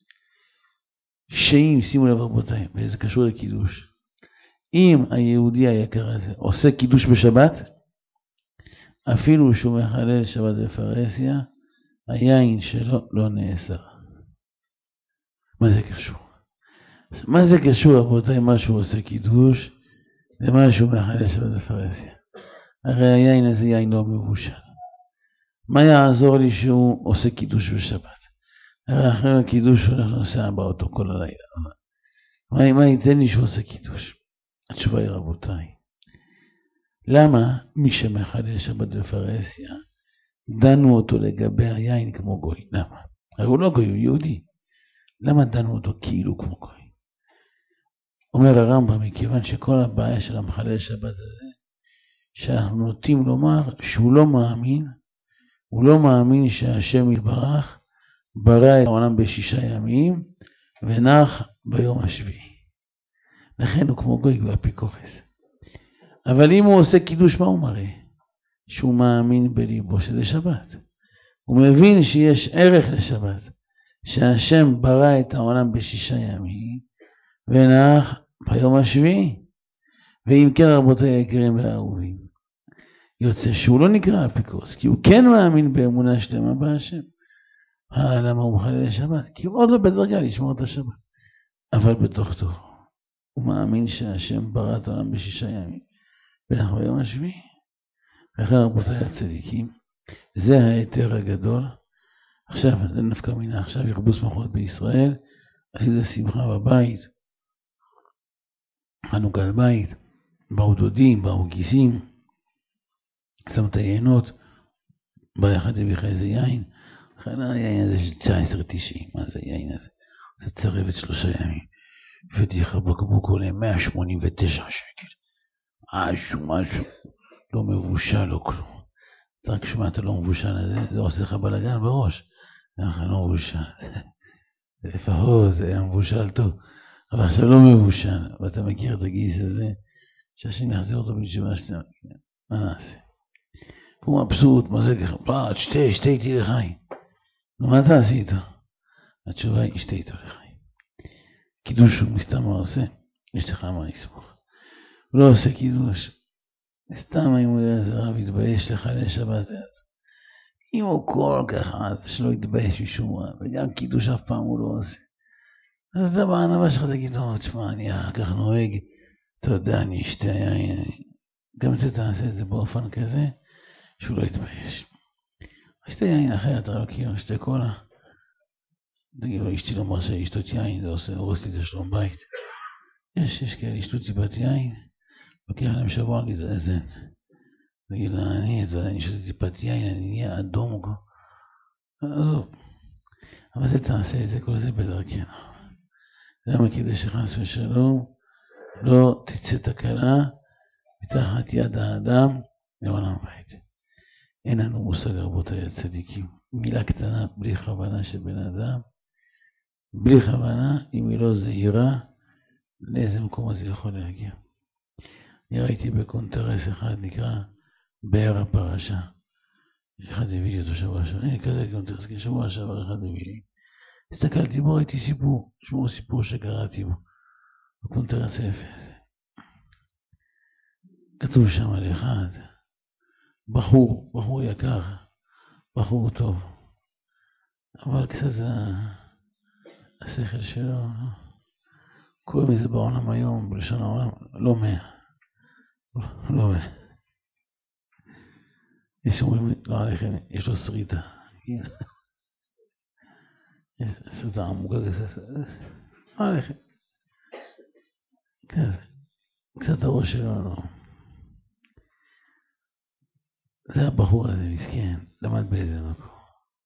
שאם, שימו לב רבותיי, וזה קשור לקידוש, אם היהודי היקר הזה עושה קידוש בשבת, אפילו שהוא מחלל שבת בפרהסיה, היין שלו לא נאסר. מה זה קשור? מה זה קשור רבותיי, מה שהוא עושה קידוש, ומה שהוא מחלל שבת בפרהסיה? הרי היין הזה יין לא מבושל. מה יעזור לי שהוא עושה קידוש בשבת? הרי אחרי הקידוש הוא הולך נוסע באוטו כל הלילה. מה, מה ייתן לי שהוא עושה קידוש? התשובה היא רבותיי. למה מי שמחלל שבת בפרהסיה, דנו אותו לגבי היין כמו גוי? למה? הרי הוא לא גוי, הוא יהודי. למה דנו אותו כאילו כמו גוי? אומר הרמב"ם, מכיוון שכל הבעיה של המחלל שבת הזה, שאנחנו נוטים לומר שהוא לא מאמין, הוא לא מאמין שהשם יתברך ברא את העולם בשישה ימים ונח ביום השביעי. לכן הוא כמו גוי ואפיקורס. אבל אם הוא עושה קידוש, מה הוא מראה? שהוא מאמין בליבו שזה שבת. הוא מבין שיש ערך לשבת, שהשם ברא את העולם בשישה ימים, ונח ביום השביעי. ואם כן, רבותיי היקרים והאהובים, יוצא שהוא לא נקרא אפיקורס, כי הוא כן מאמין באמונה שלמה בהשם. למה הוא מחלל לשבת? כי הוא עוד לא בדרגה לשמור את השבת. אבל בתוך תוכו, הוא מאמין שהשם ברא את העולם בשישה ימים, ונח ביום השביעי. לכן רבותיי הצדיקים, זה ההיתר הגדול. עכשיו, זה נפקא מינה, עכשיו ירבו שמחות בישראל, עשית שמחה בבית, חנוכה בבית, באו דודים, באו גיסים, שמת יינות, בא אחד הביא איזה יין, לכן היין הזה של תשע עשרה תשעים, מה זה היין הזה? זה צרבת שלושה ימים, הבאתי לך בקבוק עולה מאה שמונים ותשע שקל, משהו משהו, לא מבושל, לא כלום. אתה רק שומע, אתה לא מבושל הזה, זה עושה לך בלגן בראש, אנחנו לא מבושל, לפחות זה היה מבושל טוב, אבל עכשיו לא מבושל, ואתה מכיר את הגיס הזה, שהשם יחזיר אותו בתשובה שלנו, מה נעשה? הוא מבסוט, מזג לך, פרט, שתה, שתה איתי לחיים. נו, מה אתה עשי איתו? התשובה היא, שתה איתו לחיים. קידוש הוא מסתם מה עושה, יש לך מה לסמוך. הוא לא עושה קידוש, סתם אם הוא איזה רב יתבייש לך לשבת, אם הוא כל כך עד, שלא יתבייש משום רב, וגם קידוש אף פעם הוא לא עושה. אז אתה בענבה שלך תגיד, תשמע, אני כך נוהג, אתה יודע, אני אשתה יין, גם אתה תעשה את זה באופן כזה, שהוא לא יתבייש. אשתה יין אחר, אתה רק כאילו, אשתה קולה. תגיד לו, אשתי לא מרשה לשתות יין, זה עושה, הורס לי את השלום בית. יש, יש כאלה, ישתו טיפת יין, לוקח להם שבוע להזדעזן. תגיד לה, אני, אני שותה טיפת יין, אני נהיה אדום. עזוב. אבל זה תעשה את זה, כל זה בדרכנו. למה כדי שחס ושלום, לא תצא תקלה מתחת יד האדם לעולם בית. אין לנו מושג רבותיי הצדיקים. מילה קטנה בלי כוונה של בן אדם, בלי כוונה, אם היא לא זהירה, לאיזה מקום זה יכול להגיע. אני ראיתי בקונטרס אחד נקרא באר הפרשה. אחד הביא לי אותו שבוע שעבר, הנה כזה קונטרס, שבוע שעבר אחד הביא לי. הסתכלתי בו, ראיתי סיפור, שמור סיפור שקראתי בו. בקונטרס היפה הזה. כתוב שם על אחד, בחור, בחור יקר, בחור טוב. אבל קצת זה השכל שלו, קוראים לזה בעולם היום, בלשון העולם, לא מאה. לא מאה. יש אומרים, לא עליכם, יש לו שריטה. שריטה עמוקה כזה, לא עליכם. כזה, קצת הראש שלו, לא. זה הבחור הזה מסכן, למד באיזה מקום.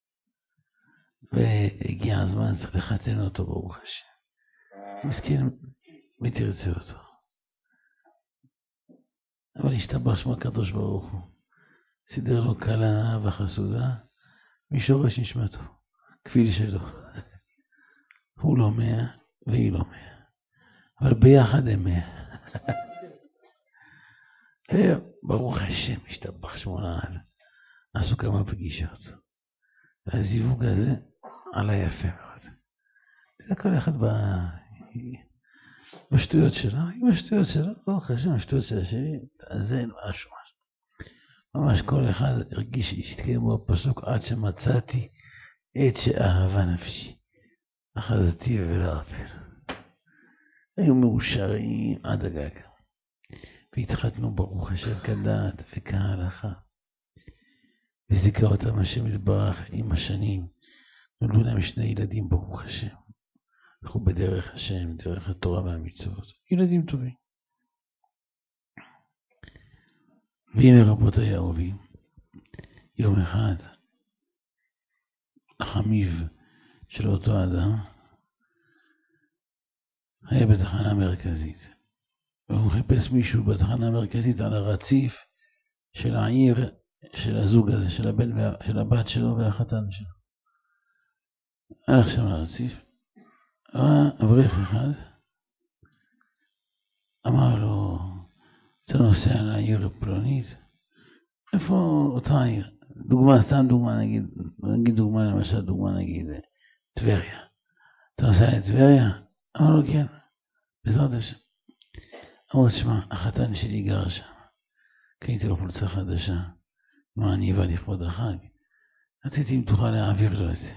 והגיע הזמן, צריך לחתן אותו ברוך השם. מסכן, מי תרצה אותו? אבל השתבח שמו הקדוש ברוך הוא. סידר לו קלה וחסודה, משורש נשמתו, כפיל שלו. הוא לא מאה והיא לא מאה. אבל ביחד הם מאה. ברוך השם, השתבח שמונה עד. עשו כמה פגישות. והזיווג הזה עלה יפה מאוד. תראה כל אחד ב... בשטויות שלו, עם השטויות שלו, ברוך השם, השטויות של השני, תאזן משהו משהו. ממש כל אחד הרגיש שהשתקיים בו הפסוק עד שמצאתי את שאהבה נפשי. אחזתי ולא ארפה. היו מאושרים עד הגג. והתחתנו ברוך השם כדעת וכהלכה. וזיכה אותם השם יתברך עם השנים. נולדו להם שני ילדים ברוך השם. הלכו בדרך השם, דרך התורה והמצוות. ילדים טובים. והנה רבותיי האהובים, יום אחד החמיב של אותו אדם היה בתחנה מרכזית. והוא חיפש מישהו בתחנה המרכזית על הרציף של העיר של הזוג הזה, של, הבן, של הבת שלו והחתן שלו. הלך שם לרציף, ראה אברך אחד אמר לו, אתה נוסע לעיר פלונית? איפה אותה עיר? דוגמה, סתם דוגמה, נגיד, נגיד דוגמה, למשל דוגמה, נגיד, טבריה. אתה נוסע לטבריה? אמר לו, כן, בעזרת השם. אמר, תשמע, החתן שלי גר שם. קניתי לו חולצה חדשה, מה אני אבא לכבוד החג. רציתי אם תוכל להעביר לו את זה.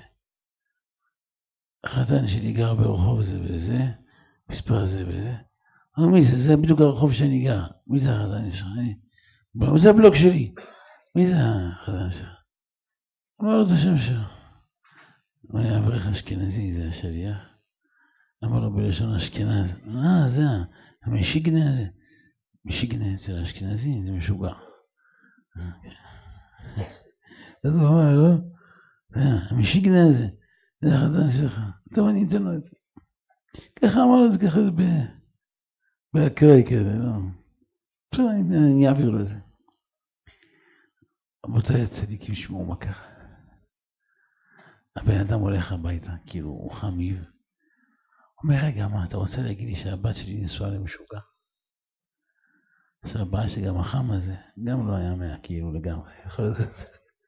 החתן שלי גר ברחוב זה וזה, מספר זה וזה. אמר, מי זה? זה בדיוק הרחוב שאני גר. מי זה החתן שלך? זה הבלוק שלי. מי זה החתן שלך? אמר לו את השם שלו. הוא היה אברך אשכנזי, זה השליח. אמר לו בלשון אשכנז, אה, זה המשיגנה הזה. משיגנה אצל האשכנזים, זה משוגע. אז הוא אמר לו, המשיגנה הזה, זה החתן שלך. טוב, אני אתן לו את זה. ככה אמר לו את זה, ככה זה באקראי כזה, לא. בסדר, אני אעביר לו את זה. רבותיי הצדיקים שמעו מה ככה. הבן אדם הולך הביתה, כאילו הוא חמיב. הוא אומר, רגע, מה, אתה רוצה להגיד לי שהבת שלי נשואה למשוגע? אז הבעיה שגם החם הזה, גם לא היה מאה, כאילו לגמרי. יכול להיות את זה.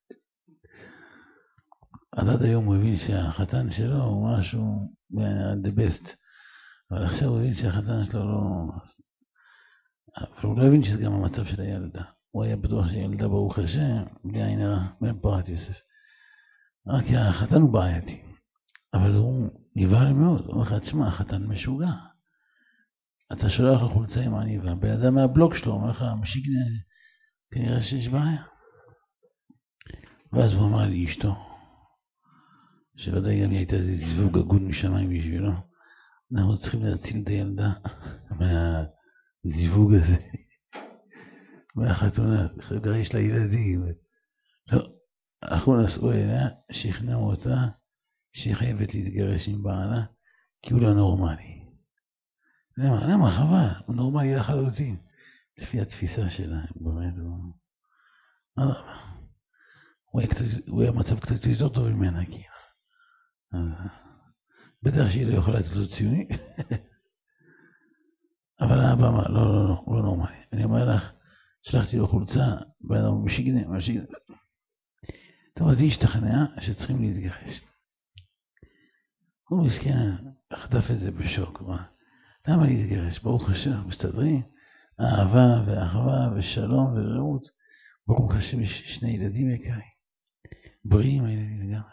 אז עד היום הוא הבין שהחתן שלו הוא משהו, the best. אבל עכשיו הוא הבין שהחתן שלו לא... אבל הוא לא הבין שזה גם המצב של הילדה. הוא היה בטוח שהילדה ברוך השם, בלי עין הרע, בן פורת יוסף. רק החתן הוא בעייתי. אבל הוא נבהל מאוד. הוא אומר לך, תשמע, החתן משוגע. אתה שולח לו חולצה עם עניבה. בן אדם מהבלוק שלו, אומר לך, משיגנה, כנראה שיש בעיה. ואז הוא אמר לי, אשתו, שוודאי גם היא הייתה איזה זיווג הגון משמיים בשבילו. אנחנו צריכים להציל את הילדה מהזיווג הזה. מהחתונה, כבר יש לה ילדים. לא, אנחנו נסעו אליה, שכנעו אותה, שהיא חייבת להתגרש עם בעלה, כי הוא לא נורמלי. למה? למה? חבל, הוא נורמלי לחלוטין. לפי התפיסה שלה, באמת, הוא... הוא היה, קצת, הוא היה מצב קצת יותר טוב ממנה, כאילו. אז... בטח שהיא לא יכולה לתת לו ציוני. אבל האבא אמר, לא, לא, לא, הוא לא נורמלי. אני אומר לך, שלחתי לו חולצה, בן אדם משיגנה, משיגנה. טוב, אז היא השתכנעה שצריכים להתגרש. הוא מסכן, חטף את זה בשוק. מה? למה להתגרש? ברוך השם, מסתדרים. אהבה ואחווה ושלום ורעות. ברוך השם, יש שני ילדים יקרים. בריאים הילדים לגמרי.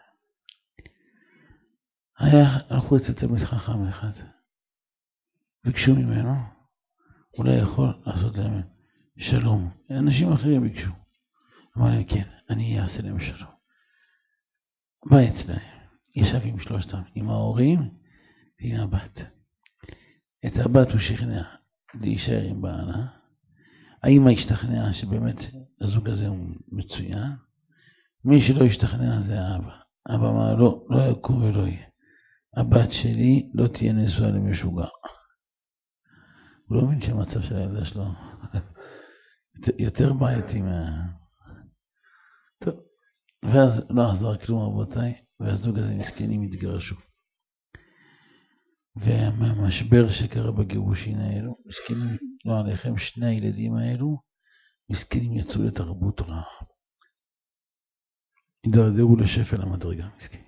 היה, הלכו אצל תלמיד חכם אחד. ביקשו ממנו, אולי יכול לעשות להם שלום. אנשים אחרים ביקשו. אמר להם, כן, אני אעשה להם שלום. בא אצלהם, ישב עם שלושתם, עם ההורים ועם הבת. את הבת הוא שכנע להישאר עם בעלה. האמא השתכנעה שבאמת הזוג הזה הוא מצוין. מי שלא השתכנע זה האבא. האבא אמר, לא, לא יקום ולא יהיה. הבת שלי לא תהיה נשואה למשוגע. הוא לא מבין שהמצב של הילדה שלו יותר בעייתי מה... טוב, ואז לא עזר כלום רבותיי, והזוג הזה מסכנים התגרשו. והמשבר שקרה בגירושין האלו, מסכנים, לא עליכם, שני הילדים האלו, מסכנים יצאו לתרבות רעה. הידרדרו לשפל המדרגה, מסכנים.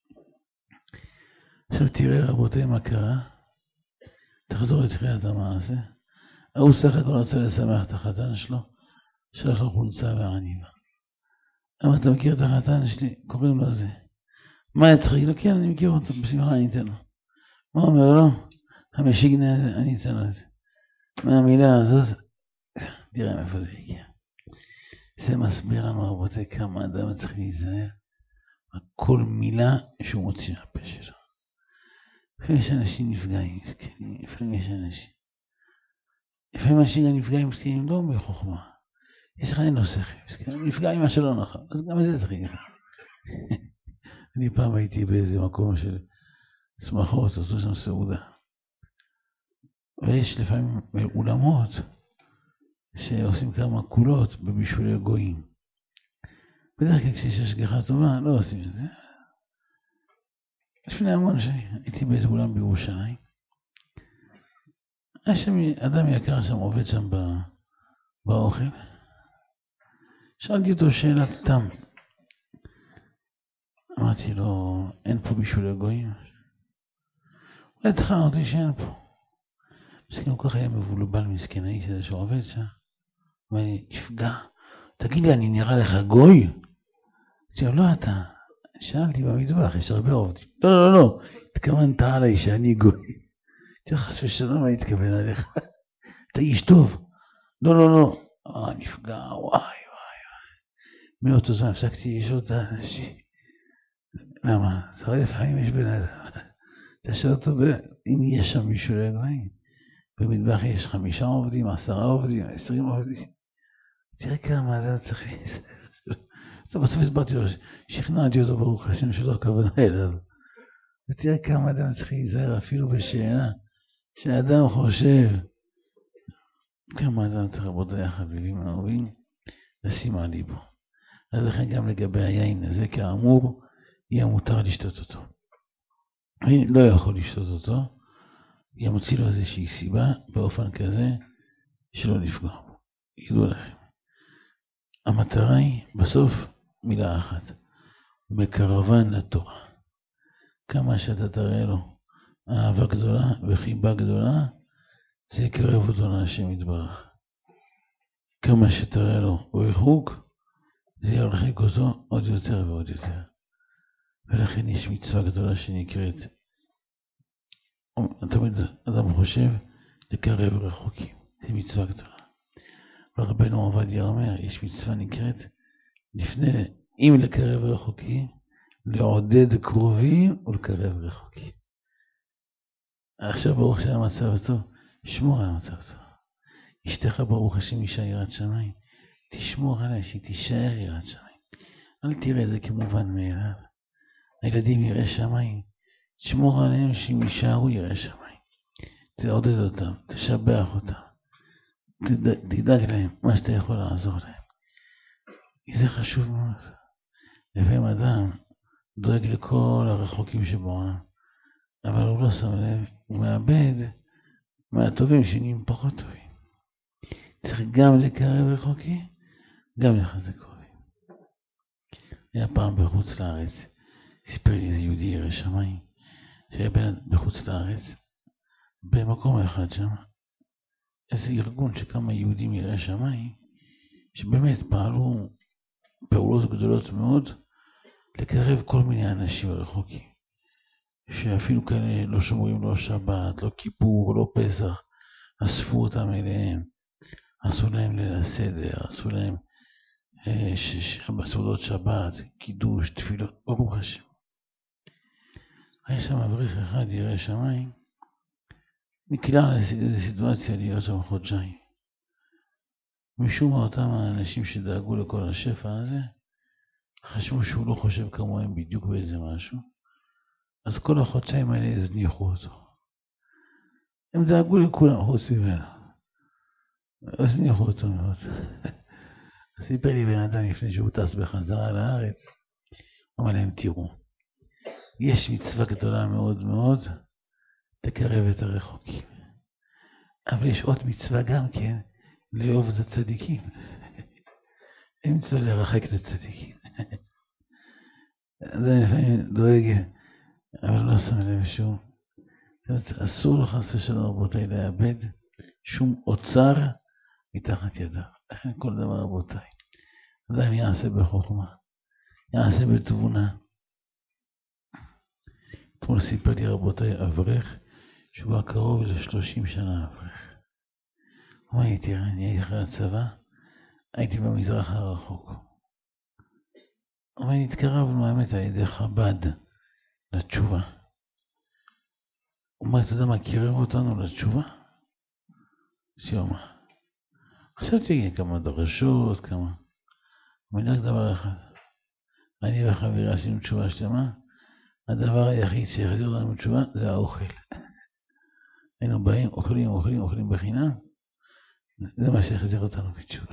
עכשיו תראה רבותיי מה קרה, תחזור לתחילת המעשה. הוא סך הכל רצה לשמח את החתן שלו, שלח לו חולצה ועניבה. למה אתה מכיר את החתן שלי? קוראים לו זה. מה היה צריך? לא, כן, אני מכיר אותו, בשמחה אני אתן לו. מה אומר לו? המשיגנה הזה, אני אתן לו את זה. מהמילה הזאת, תראה מאיפה זה הגיע. זה מסביר לנו רבותיי כמה אדם צריך להיזהר. כל מילה שהוא מוציא מהפה שלו. לפעמים יש אנשים נפגעים, לפעמים יש אנשים. לפעמים אנשים נפגעים מסכנים לא בחוכמה. יש לך אין לו שכל, נפגע עם מה שלא נכון, אז גם זה צריך. אני פעם הייתי באיזה מקום של שמחות, עשו שם סעודה. ויש לפעמים אולמות שעושים כמה קולות בבישולי גויים. בדרך כלל כשיש השגחה טובה, לא עושים את זה. לפני המון שנים, הייתי באיזה אולם בירושלים. היה שם אדם יקר שם, עובד שם באוכל. שאלתי אותו שאלת תם. אמרתי לו, אין פה בשביל הגויים? אולי צריכה אותי שאין פה. מסכן כל כך היה מבולבל מסכן האיש הזה שעובד שם. ואני נפגע. תגיד לי, אני נראה לך גוי? אמרתי לו, לא אתה. שאלתי במטבח, יש הרבה עובדים. לא, לא, לא, התכוונת עליי שאני גוי. אמרתי לו, חס ושלום, אני אתכוון עליך. אתה איש טוב. לא, לא, לא. אה, נפגע, וואי, וואי, וואי. מאותו זמן הפסקתי לשאול את האנשים. למה? זה הרי לפעמים יש בן אדם. תשאל אותו, אם יש שם מישהו לגויים. במטבח יש חמישה עובדים, עשרה עובדים, עשרים עובדים. תראה כמה אדם צריך להיזהר. אז בסוף הסברתי לו, שכנעתי אותו ברוך השם שלא הכוונה אליו. ותראה כמה אדם צריך להיזהר אפילו בשאלה, שהאדם חושב, כמה אדם צריך לעבוד יחד חביבים אהובים, לשים על ליבו. אז לכן גם לגבי היין הזה, כאמור, יהיה מותר לשתות אותו. אני לא יכול לשתות אותו, ימציא לו איזושהי סיבה באופן כזה שלא נפגע בו. ידעו לכם. המטרה היא בסוף מילה אחת. מקרבן לתורה. כמה שאתה תראה לו אהבה גדולה וחיבה גדולה, זה יקרב אותו להשם יתברך. כמה שתראה לו ריחוק, זה ירחיק אותו עוד יותר ועוד יותר. ולכן יש מצווה גדולה שנקראת, תמיד אדם חושב לקרב רחוקים, זה מצווה גדולה. ורבנו עובדיה אומר, יש מצווה נקראת, לפני, אם לקרב רחוקים, לעודד קרובים ולקרב רחוקים. עכשיו ברוך שם המצב טוב, שמור על המצב טוב. אשתך ברוך השם אישה יראת שמיים, תשמור עליה שהיא תישאר יראת שמיים. אל תראה את זה כמובן מאליו. הילדים ירא שמיים, תשמור עליהם שהם יישארו ירא שמיים. תעודד אותם, תשבח אותם. תדאג להם מה שאתה יכול לעזור להם. זה חשוב מאוד. לפעמים אדם דואג לכל הרחוקים שבעולם, אבל הוא לא שם לב, הוא מאבד מהטובים שנהיים פחות טובים. צריך גם לקרב רחוקים, גם לחזק קרובים. היה פעם בחוץ לארץ, סיפר לי איזה יהודי ירא שמיים, שהיה בחוץ לארץ, במקום אחד שם, איזה ארגון שכמה יהודים ירא שמיים, שבאמת פעלו פעולות גדולות מאוד, לקרב כל מיני אנשים רחוקים, שאפילו כאלה לא שומרים לא שבת, לא כיפור, לא פסח, אספו אותם אליהם, עשו להם ליל הסדר, עשו להם סעודות שבת, קידוש, תפילות, ברוך השם. היה שם אברך אחד ירא שמיים, נקלע לאיזו סיטואציה להיות שם חודשיים. משום מה אותם האנשים שדאגו לכל השפע הזה, חשבו שהוא לא חושב כמוהם בדיוק באיזה משהו, אז כל החודשיים האלה הזניחו אותו. הם דאגו לכולם חוץ ממנו. הזניחו אותו מאוד. סיפר לי בן אדם לפני שהוא טס בחזרה לארץ, אמר להם תראו, יש מצווה גדולה מאוד מאוד, תקרב את הרחוקים. אבל יש עוד מצווה גם כן, לאהוב את הצדיקים. אין מצווה לרחק את הצדיקים. זה לפעמים דואג, אבל לא שם לב שום. אסור לך חס ושלום רבותיי לאבד שום אוצר מתחת ידיו. לכן כל דבר רבותיי. אדם יעשה בחוכמה, יעשה בתבונה. אתמול סיפר לי רבותיי אברך, שהוא היה קרוב ל-שלושים שנה אברך. הוא אמר לי, תראה, אני הייתי אחרי הצבא, הייתי במזרח הרחוק. אבל התקרבנו האמת על ידי חב"ד לתשובה. הוא אומר, אתה יודע מה, קירב אותנו לתשובה? שיומה. חשבתי כמה דרשות, כמה... אבל רק דבר אחד. אני וחברי עשינו תשובה שלמה, הדבר היחיד שיחזיר לנו תשובה זה האוכל. היינו באים, אוכלים, אוכלים, אוכלים בחינם, זה מה שיחזיר אותנו בתשובה.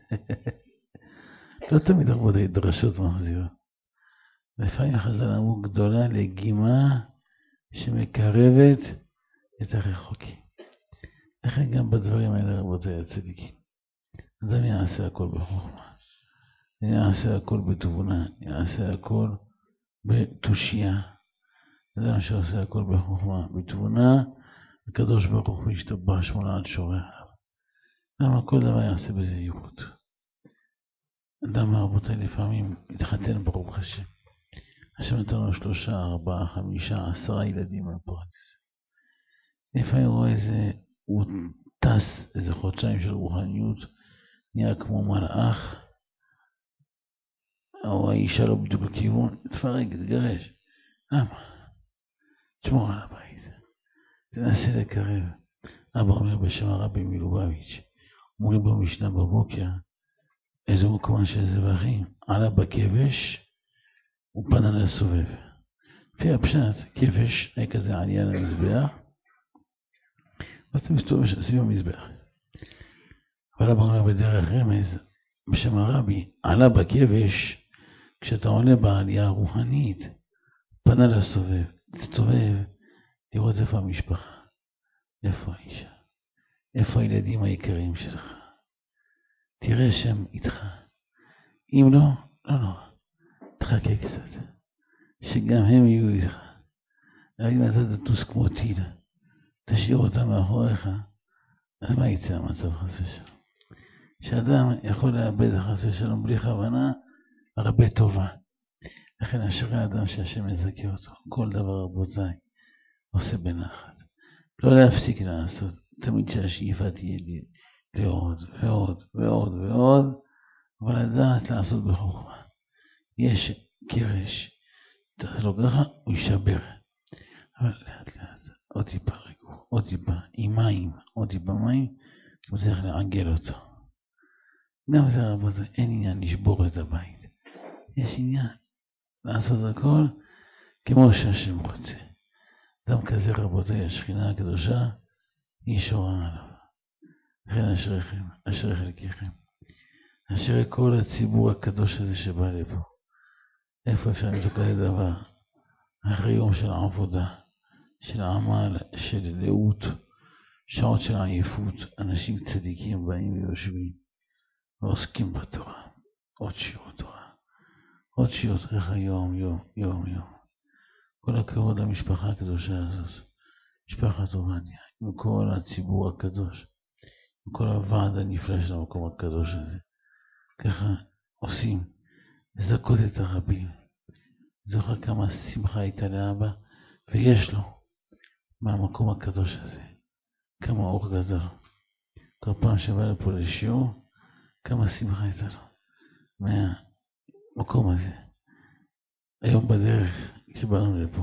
לא תמיד הרבה דרשות מחזירות. לפעמים חז"ל אמרו גדולה לגימה שמקרבת את הרחוקים. לכן גם בדברים האלה רבותיי הצדיקים. אדם יעשה הכל בחוכמה, יעשה הכל בתבונה, יעשה הכל בתושייה. אדם שעושה הכל בחוכמה, בתבונה, הקדוש ברוך הוא ישתבח שמונה עד שורח. למה כל דבר יעשה בזהירות. אדם רבותיי לפעמים מתחתן ברוך השם. השם נתן לו שלושה, ארבעה, חמישה, עשרה ילדים בפרדס. לפעמים רואה איזה, הוא טס איזה חודשיים של רוחניות, נהיה כמו מלאך, או האישה לא בדיוק בכיוון, תפרק, תגרש. למה? תשמור על הבית. תנסה לקרב. אבא אומר בשם הרבי מלובביץ', אומרים במשנה בבוקר, איזה מקומן של זבחים, עלה בכבש, הוא פנה לסובב. לפי הפשט, כבש, היה כזה עלייה למזבח, ואתה מסתובב סביב המזבח. אבל אבא אומר בדרך רמז, בשם הרבי, עלה בכבש, כשאתה עולה בעלייה הרוחנית, פנה לסובב, תסתובב, לראות איפה המשפחה, איפה האישה, איפה הילדים העיקריים שלך. תראה שהם איתך. אם לא, לא, לא. תחכה קצת. שגם הם יהיו איתך. אם אתה תטוס כמו טיל, תשאיר אותם מאחוריך, אז מה יצא המצב חס ושלום? שאדם יכול לאבד חס ושלום בלי כוונה, הרבה טובה. לכן אשרי האדם שהשם מזכה אותו. כל דבר רבותיי עושה בנחת. לא להפסיק לעשות. תמיד שהשאיפה תהיה לי לעוד ועוד ועוד ועוד, אבל לדעת לעשות בחוכמה. יש קרש, תעשה לו ככה, הוא יישבר. אבל לאט לאט, עוד טיפה רגוע, עוד טיפה עם מים, עוד טיפה מים, הוא צריך לעגל אותו. גם זה רבותיי, אין עניין לשבור את הבית. יש עניין לעשות הכל כמו שהשם רוצה. אדם כזה רבותיי, השכינה הקדושה, היא שורה עליו. לכן אשריכם, אשרי חלקכם. אשרי כל הציבור הקדוש הזה שבא לפה. איפה אפשר למצוא כזה דבר? אחרי יום של עבודה, של עמל, של לאות, שעות של עייפות, אנשים צדיקים באים ויושבים ועוסקים בתורה. עוד שיעור תורה. עוד שיעור תורה יום, יום, יום, יום. כל הכבוד למשפחה הקדושה הזאת. משפחת עובדיה, עם כל הציבור הקדוש. עם כל הוועד הנפלא של המקום הקדוש הזה. ככה עושים, לזכות את הרבים. זוכר כמה שמחה הייתה לאבא, ויש לו מהמקום הקדוש הזה. כמה אור גדול. כל פעם שבא לפה לשיעור, כמה שמחה הייתה לו. מהמקום הזה. היום בדרך, כשבאנו לפה.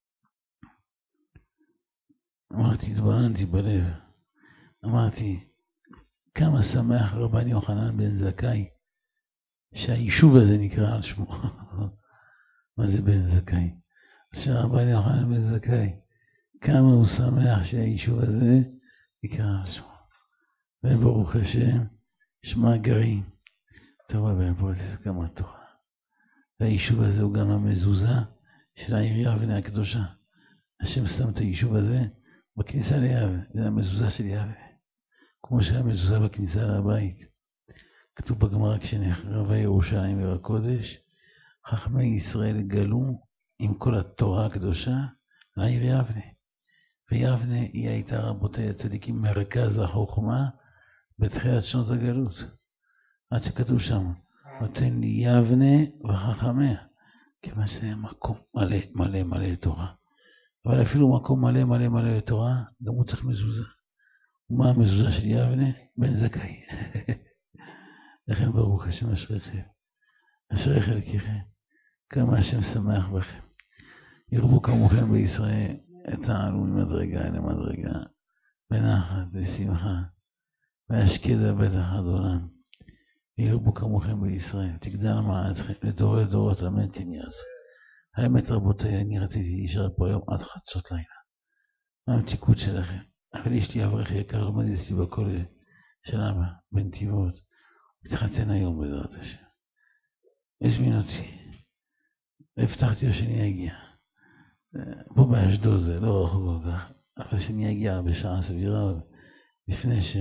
אמרתי, התבוננתי בלב. אמרתי, כמה שמח רבן יוחנן בן זכאי, שהיישוב הזה נקרא על שמו. מה זה בן זכאי? שרבן יוחנן בן זכאי, כמה הוא שמח שהיישוב הזה נקרא על שמו. וברוך השם, שמע גרים. אתה רואה בן פה, זה כמה תורה. והיישוב הזה הוא גם המזוזה של העיר יבנה הקדושה. השם שם את היישוב הזה בכניסה ליבנה, זה המזוזה של יבנה. כמו שהמזוזה בכניסה לבית. כתוב בגמרא, כשנחרבה ירושלים עיר הקודש, חכמי ישראל גלו עם כל התורה הקדושה לעיר יבנה. ויבנה היא הייתה רבותיי הצדיקים מרכז החוכמה בתחילת שנות הגלות. עד שכתוב שם, נותן לי יבנה וחכמיה. כיוון שזה מקום מלא מלא מלא תורה. אבל אפילו מקום מלא מלא מלא תורה, גם הוא צריך מזוזה. ומה המזוזה של יבנה? בן זכאי. לכן ברוך השם אשריכם. אשרי חלקכם. כמה השם שמח בכם. ירבו כמוכם בישראל, תעלו ממדרגה למדרגה, בנחת ושמחה, והשקדה בטח עד עולם. ירבו כמוכם בישראל, תגדל מעצכם, לדורי דורות, אמן כן יעשו. האמת רבותיי, אני רציתי להישאר פה היום עד חצות לילה. מה המתיקות שלכם? אבל יש לי אברך יקר, עומד אצלי בכולל של אבא, בנתיבות. התחתן היום בעזרת השם. הזמין אותי. והבטחתי לו שאני אגיע. פה באשדוד זה לא רחוק כל כך, אבל שאני אגיע בשעה סבירה עוד, לפני ש...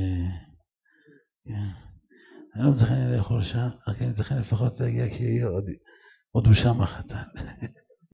אני לא מצליח לאכול שם, רק אני צריך לפחות להגיע כי עוד הוא שם החתן.